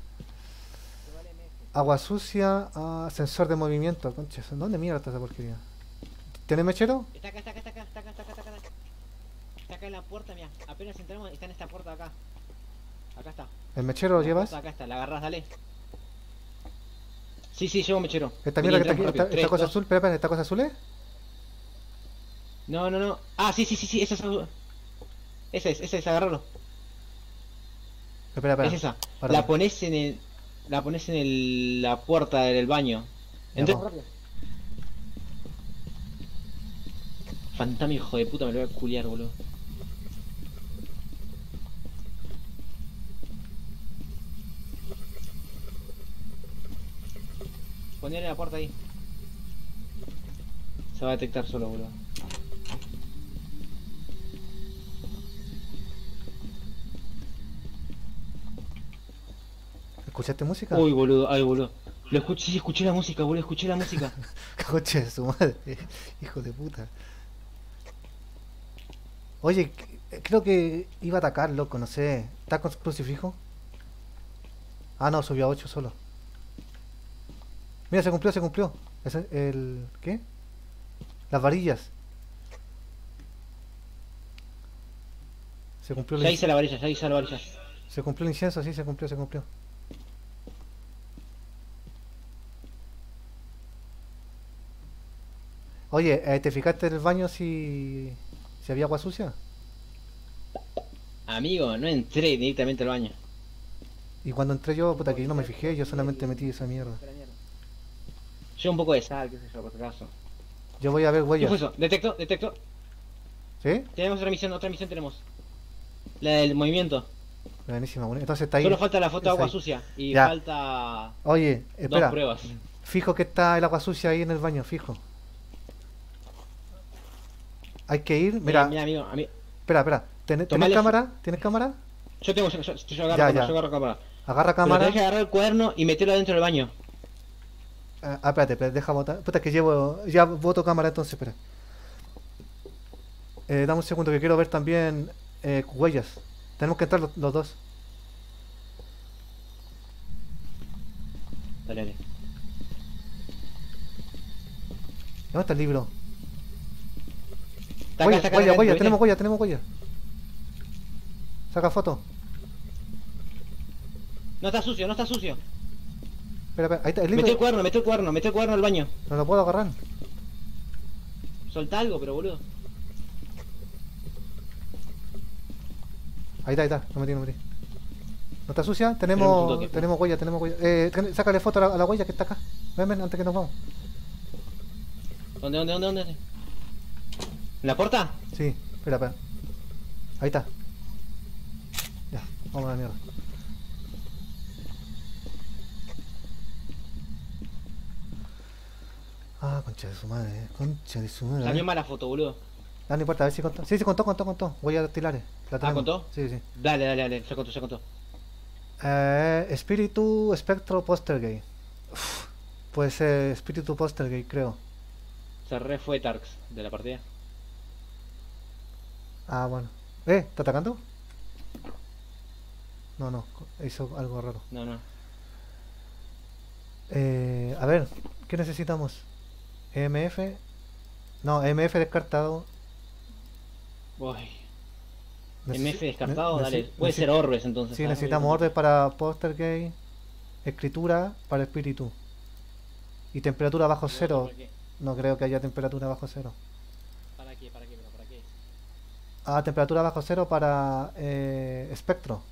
A: Agua sucia, ah, sensor de movimiento. Concha, ¿dónde mierda está esa porquería? ¿Tiene mechero?
E: Está acá, está acá, está acá, está acá, está acá, está acá. está acá en la puerta, mira. Apenas entramos, está en esta puerta acá. Acá está.
A: ¿El mechero lo
E: La
A: llevas?
E: puerta acá está, la agarras, dale. Sí, sí, llevo mechero.
A: Esta
E: Vení,
A: mierda que está aquí,
E: entramos
A: esta,
E: rápido.
A: esta
E: Tres,
A: cosa
E: dos.
A: azul, espera, espera, ¿esta cosa azul es?
E: No, no, no. Ah, sí, sí, sí, sí, esa es. Esa es, esa es, agárralo.
A: Espera, espera.
E: Es esa.
A: Para.
E: La pones en el. La pones en el, la puerta del baño.
A: Ya,
E: Entré.
A: vamos.
E: Fantasma, hijo de puta, me lo voy a culiar, boludo. Ponerle la puerta ahí. Se va a detectar solo, boludo.
A: ¿Escuchaste música?
E: Uy, boludo, ay, boludo. Lo escuché, sí, escuché la música, boludo, escuché la música.
A: Coche de su madre, hijo de puta. Oye, c- creo que iba a atacar, loco, no sé. ¿Está con crucifijo? Ah, no, subió a ocho solo. Mira, se cumplió, se cumplió. Es el, el- ¿qué? Las varillas. Se cumplió el,
E: Ya
A: inc-
E: hice la varilla, ya hice la varilla.
A: se cumplió el incienso, sí, se cumplió, se cumplió. Oye, eh, ¿te fijaste en el baño si, si había agua sucia?
E: Amigo, no entré directamente al baño.
A: Y cuando entré yo, puta que yo no me fijé, yo solamente metí esa mierda.
E: Llevo un poco de sal, qué sé yo, por si acaso.
A: Yo voy a ver
E: ¿Qué fue
A: huellas.
E: eso? Detecto, detecto.
A: ¿Sí?
E: Tenemos otra misión, otra misión tenemos. La del movimiento.
A: Buenísima, bueno. Entonces está ahí.
E: Solo falta la foto de
A: es
E: agua
A: ahí.
E: sucia. Y
A: Ya.
E: falta
A: Oye,
E: dos
A: espera.
E: pruebas.
A: Fijo que está el agua sucia ahí en el baño, fijo. Hay que ir. Mira,
E: Mira, mira, amigo, a mí.
A: espera, espera. ¿Tienes, ¿tienes
E: Tomale-
A: cámara? ¿Tienes cámara?
E: Yo tengo, yo, yo, yo agarro
A: Ya,
E: cámara,
A: ya.
E: yo agarro cámara.
A: Agarra
E: Pero
A: cámara.
E: tenés que agarrar el cuaderno y meterlo adentro del baño.
A: Ah, ah, espérate, espérate, deja botar. Puta que llevo. Ya voto cámara entonces, espera. Eh, dame un segundo que quiero ver también eh, huellas. Tenemos que entrar los, los dos.
E: Dale, dale.
A: ¿Dónde está el libro?
E: Está acá,
A: Huella,
E: está acá,
A: huella,
E: acá,
A: huella,
E: ¿viste?
A: tenemos huella, tenemos huella. Saca foto.
E: No está sucio, no está sucio.
A: Espera, espera, ahí está el
E: Mete el
A: libro.
E: cuaderno, mete el cuaderno, mete el cuaderno al baño.
A: No lo puedo agarrar.
E: Soltá algo, pero boludo.
A: Ahí está, ahí está, no metí, no metí. ¿No está sucia?
E: Tenemos un
A: Tenemos,
E: toque.
A: tenemos huella, tenemos huella. Eh, ten- sácale foto a la, a la huella que está acá. Ven, ven, antes que nos vamos.
E: ¿Dónde, dónde, dónde, dónde? ¿En la puerta?
A: Sí, espera, espera. Ahí está. Ya, vamos a la mierda. Ah, concha de su madre, eh. Concha de su madre.
E: Salió
A: eh.
E: mala foto, boludo.
A: Ah, no importa, a ver si contó. Sí, sí, contó, contó, contó. Huellas dactilares. La tenemos.
E: ¿contó?
A: Sí, sí.
E: Dale, dale, dale, ya contó, ya contó.
A: Eh, espíritu espectro postergate. Uf, puede ser espíritu postergate, creo.
E: Se re fue Tarks de la partida.
A: Ah, bueno. ¿Eh? ¿Está atacando? No, no. Hizo algo raro.
E: No, no.
A: Eh, a ver, ¿qué necesitamos? E M F. No, E M F descartado.
E: Uy.
A: Necesi-
E: M F descartado,
A: ne-
E: dale.
A: necesi-
E: Puede
A: necesi-
E: ser Orbes entonces.
A: Sí,
E: está muy
A: necesitamos
E: bien.
A: orden para postergate. Escritura para espíritu. Y temperatura bajo cero.
E: ¿Para qué?
A: No creo que haya temperatura bajo cero.
E: ¿Para qué? ¿Para qué? ¿Pero para qué?
A: Ah, temperatura bajo cero para eh, espectro.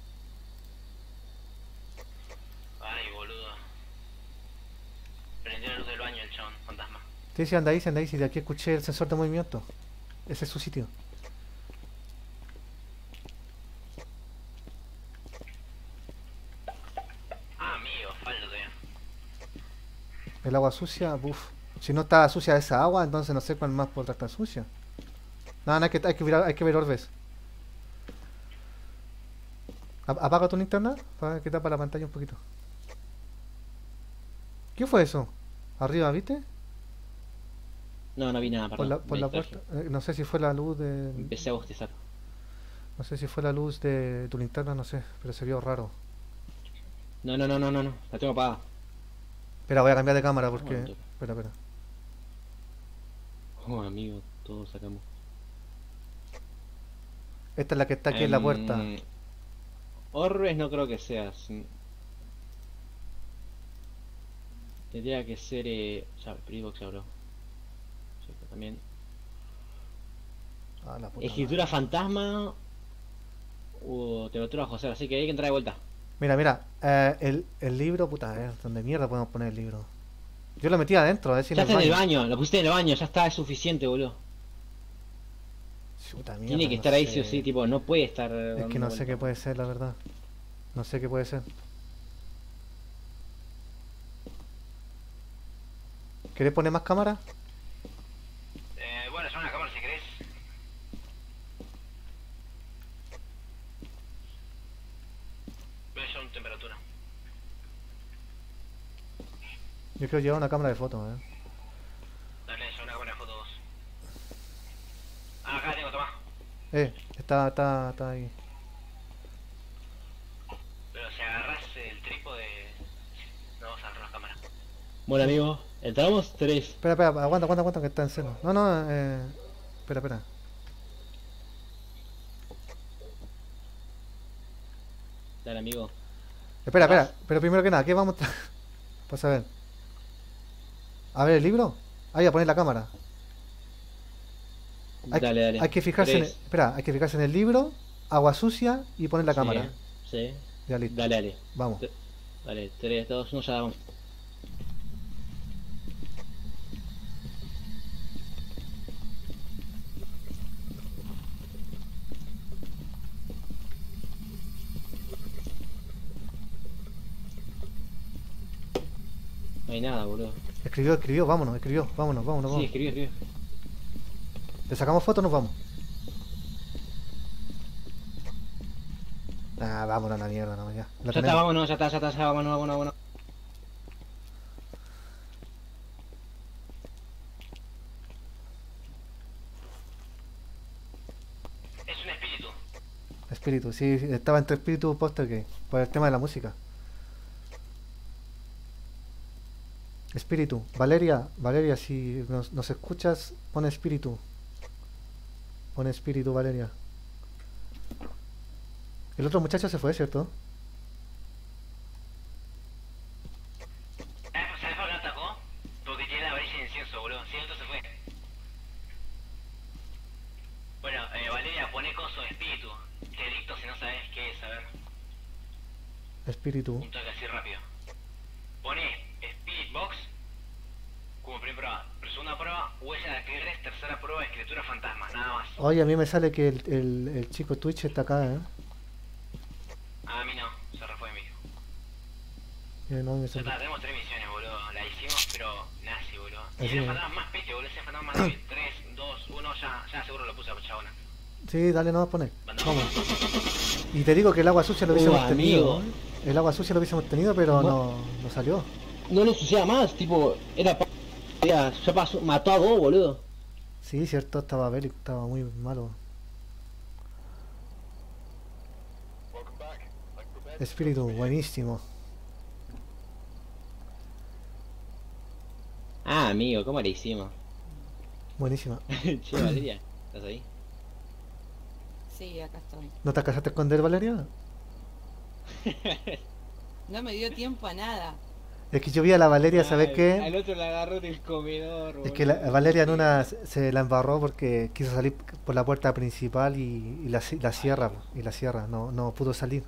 B: Ay, boludo. Prendió la luz del baño el chabón, fantasma.
A: Sí, sí, anda ahí, sí, anda ahí. Si de aquí escuché el sensor de movimiento. Ese es su sitio.
B: Ah, amigo, falta todavía.
A: El agua sucia, uff. Si no está sucia esa agua, entonces no sé cuál más podrá estar sucia. No, no, hay que, hay que, ver, hay que ver orbes. A- Apaga tu linterna para que tapa la pantalla un poquito. ¿Qué fue eso? Arriba, ¿viste?
E: No, no vi nada,
A: Por
E: perdón.
A: la, por
E: me
A: la
E: distraje.
A: puerta. Eh, no sé si fue la luz de.
E: Empecé a bostezar.
A: No sé si fue la luz de tu linterna, no sé, pero se vio raro.
E: No, no, no, no, no, no. La tengo apagada.
A: Espera, voy a cambiar de cámara porque.
E: Aguanto.
A: Espera, espera.
E: Oh, amigo, todos sacamos.
A: Esta es la que está aquí en la puerta.
E: Em, Orbes no creo que sea. sí. Tendría que ser. Eh... Ya, Spiritbox ya, bro. Sí, pero también.
A: Ah, la puta
E: Escritura
A: madre.
E: fantasma. O temperatura bajo cero. Así que hay que entrar de vuelta.
A: Mira, mira, eh, el, el libro, puta, a ver, ¿dónde mierda podemos poner el libro? Yo lo metí adentro, a ver si
E: Ya
A: en el
E: está en el
A: baño.
E: baño. Lo pusiste en el baño. Ya está, es suficiente, boludo.
A: Puta mierda,
E: Tiene que
A: no
E: estar ahí
A: sé.
E: sí o sí. Tipo, no puede estar.
A: Es que no sé qué puede ser, la verdad. No sé qué puede ser. ¿Querés poner más cámaras?
B: Eh, bueno, son una cámara si querés. Voy a llevar una temperatura.
A: Yo quiero llevar una cámara de fotos, eh.
B: Dale, lleva una cámara de fotos vos. Ah, acá tengo, tomá.
A: Eh, está, está, está ahí.
B: Pero si agarras el trípode, no vas a agarrar la cámara.
E: Bueno, amigo. Entramos tres.
A: Espera, espera, aguanta, aguanta, aguanta, que está en cero. No, no, eh. Espera, espera.
E: Dale, amigo.
A: Espera, espera, pero primero que nada, ¿qué vamos a... Pues a ver. A ver el libro. Ahí a poner la cámara. Hay,
E: Dale, dale.
A: hay que fijarse en el,
E: Tres.
A: espera, hay que fijarse en el libro, agua sucia y poner la
E: Sí,
A: cámara.
E: Sí.
A: Ya listo.
E: Dale, dale.
A: Vamos.
E: Te- Dale, tres, dos, uno, ya vamos. No hay nada, boludo.
A: Escribió, escribió, vámonos, escribió, vámonos, vámonos,
E: Sí,
A: vámonos.
E: escribió, escribió.
A: ¿Le sacamos fotos o nos vamos? Ah, vámonos a la mierda, no, ya. La
E: Ya está,
A: tenemos.
E: vámonos, ya está, ya está, ya vámonos, vámonos, vámonos.
B: Es un espíritu.
A: Espíritu, sí, sí, estaba entre espíritu y póster por el tema de la música. Espíritu, Valeria, Valeria, si nos, nos escuchas, pon espíritu. Pon espíritu, Valeria. El otro muchacho se fue, ¿cierto?
B: ¿Sabes sabes por qué no atacó? Porque tiene la varilla de incienso, boludo. Si no, se fue. Bueno, eh, Valeria, pone coso de espíritu. Te dicto si no sabes qué es, a ver.
A: Espíritu.
B: Un toque así rápido. Pone Spirit Box como primera prueba. Pero segunda prueba, huella de acreedores. Tercera prueba, escritura fantasma. Nada más.
A: Oye, a mí me sale que el, el, el chico Twitch está acá, ¿eh?
B: A mí no, se refue mi.
A: Eh, no, me
B: Ya
A: sale.
B: está, tenemos tres misiones, boludo. La hicimos, pero nazi, boludo. Y
A: Así
B: el
A: es.
B: fantasma más pete, boludo. Ese fantasma más débil. tres, dos, uno, ya, ya seguro lo puse a chabona.
A: Sí, dale, no vas a poner.
B: Mandamos.
A: Vamos. Y te digo que el agua sucia lo
E: Uh,
A: hubiésemos tenido.
E: amigo.
A: El agua sucia lo hubiésemos tenido, pero
E: Bu-
A: no, no salió.
E: No lo suceda más, tipo, era pa- ya, ya pasó, mató a dos, boludo.
A: Sí, cierto, estaba bélico, estaba muy malo. Espíritu, buenísimo.
E: Ah, amigo, ¿cómo le hicimos?
A: Buenísima.
E: Che, Valeria, ¿estás ahí?
G: Sí, acá estoy.
A: ¿No te alcanzaste a esconder, Valeria?
G: No me dio tiempo a nada.
A: Es que yo vi a la Valeria, ¿sabes
E: Al
A: qué?
E: otro la agarró del comedor,
A: Es que la, Valeria en una se se la embarró porque quiso salir por la puerta principal y, y la, ci- la cierra, y la cierra, no, no pudo salir.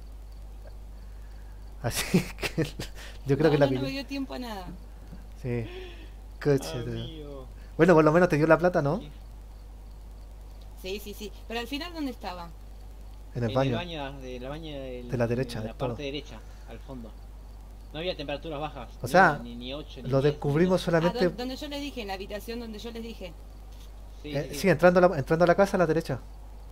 A: Así que yo creo
G: no,
A: que la
G: no, no me
A: pilló.
G: dio tiempo a nada.
A: Sí. Coche, de-
E: Amigo.
A: Bueno, por lo menos te dio la plata, ¿no?
G: Sí, sí, sí. Pero al final, ¿dónde estaba?
A: En el
E: En
A: baño.
E: el baño de la baña del-
A: De la derecha,
E: en la
A: de
E: parte
A: todo.
E: derecha, al fondo. No había temperaturas bajas.
A: O
E: ni
A: sea,
E: una, ni, ni ocho, ni
A: Lo
E: diez,
A: descubrimos
G: Ah,
A: solamente.
G: don- donde yo les dije, en la habitación donde yo les dije.
E: Sí,
A: eh,
E: sí,
A: sí, entrando a, la, entrando a la casa a la derecha.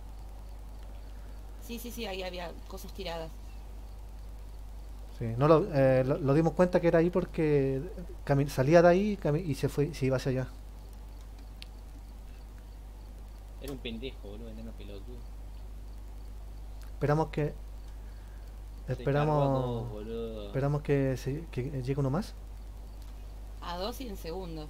G: Sí, sí, sí, ahí había cosas tiradas.
A: Sí, no lo, eh, lo, lo dimos cuenta que era ahí porque cami- salía de ahí cami- y se fue, se iba hacia allá.
E: Era un pendejo, boludo, enano pelotudo.
A: Esperamos que.
E: Se cargó a todos,
A: Esperamos.
E: boludo.
A: Esperamos que, se, que llegue uno más.
G: A dos y en segundos.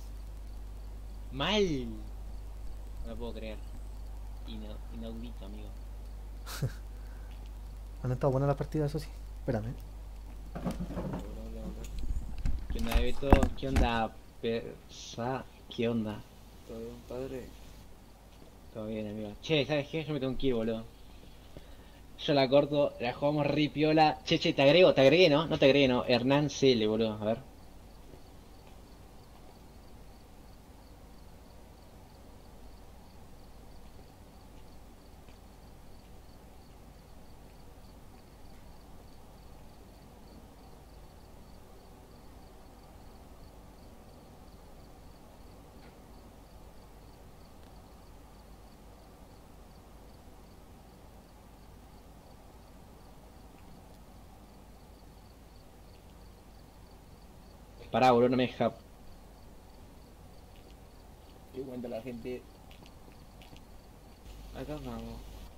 E: Mal. No lo puedo creer. Ina- inaudito, amigo.
A: Han estado buenas las partidas, eso sí. Espérame.
E: ¿Qué onda, Beto? ¿Qué onda, Persa? ¿Qué onda?
H: ¿Todo bien, padre?
E: Todo bien, amigo. Che, ¿sabes qué? Yo me tengo que ir, boludo. Yo la corto, la jugamos ripiola. Che, che, te agrego, te agregué, ¿no? No te agregué, ¿no? Hernán C L, boludo. A ver. Pará, boludo, no me deja.
H: ¿Qué cuenta la gente? Acá vamos.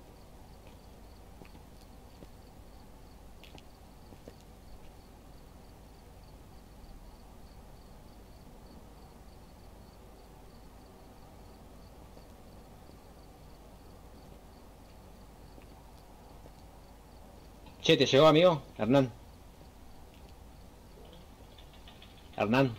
E: Che, ¿te llegó, amigo? Hernán. Hernán.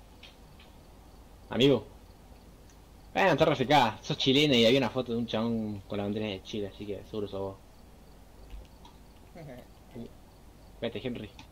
E: Amigo. Bueno, está refecada. Sos chilena y había una foto de un chabón con la bandera de Chile, así que seguro sos vos. Vete, Henry.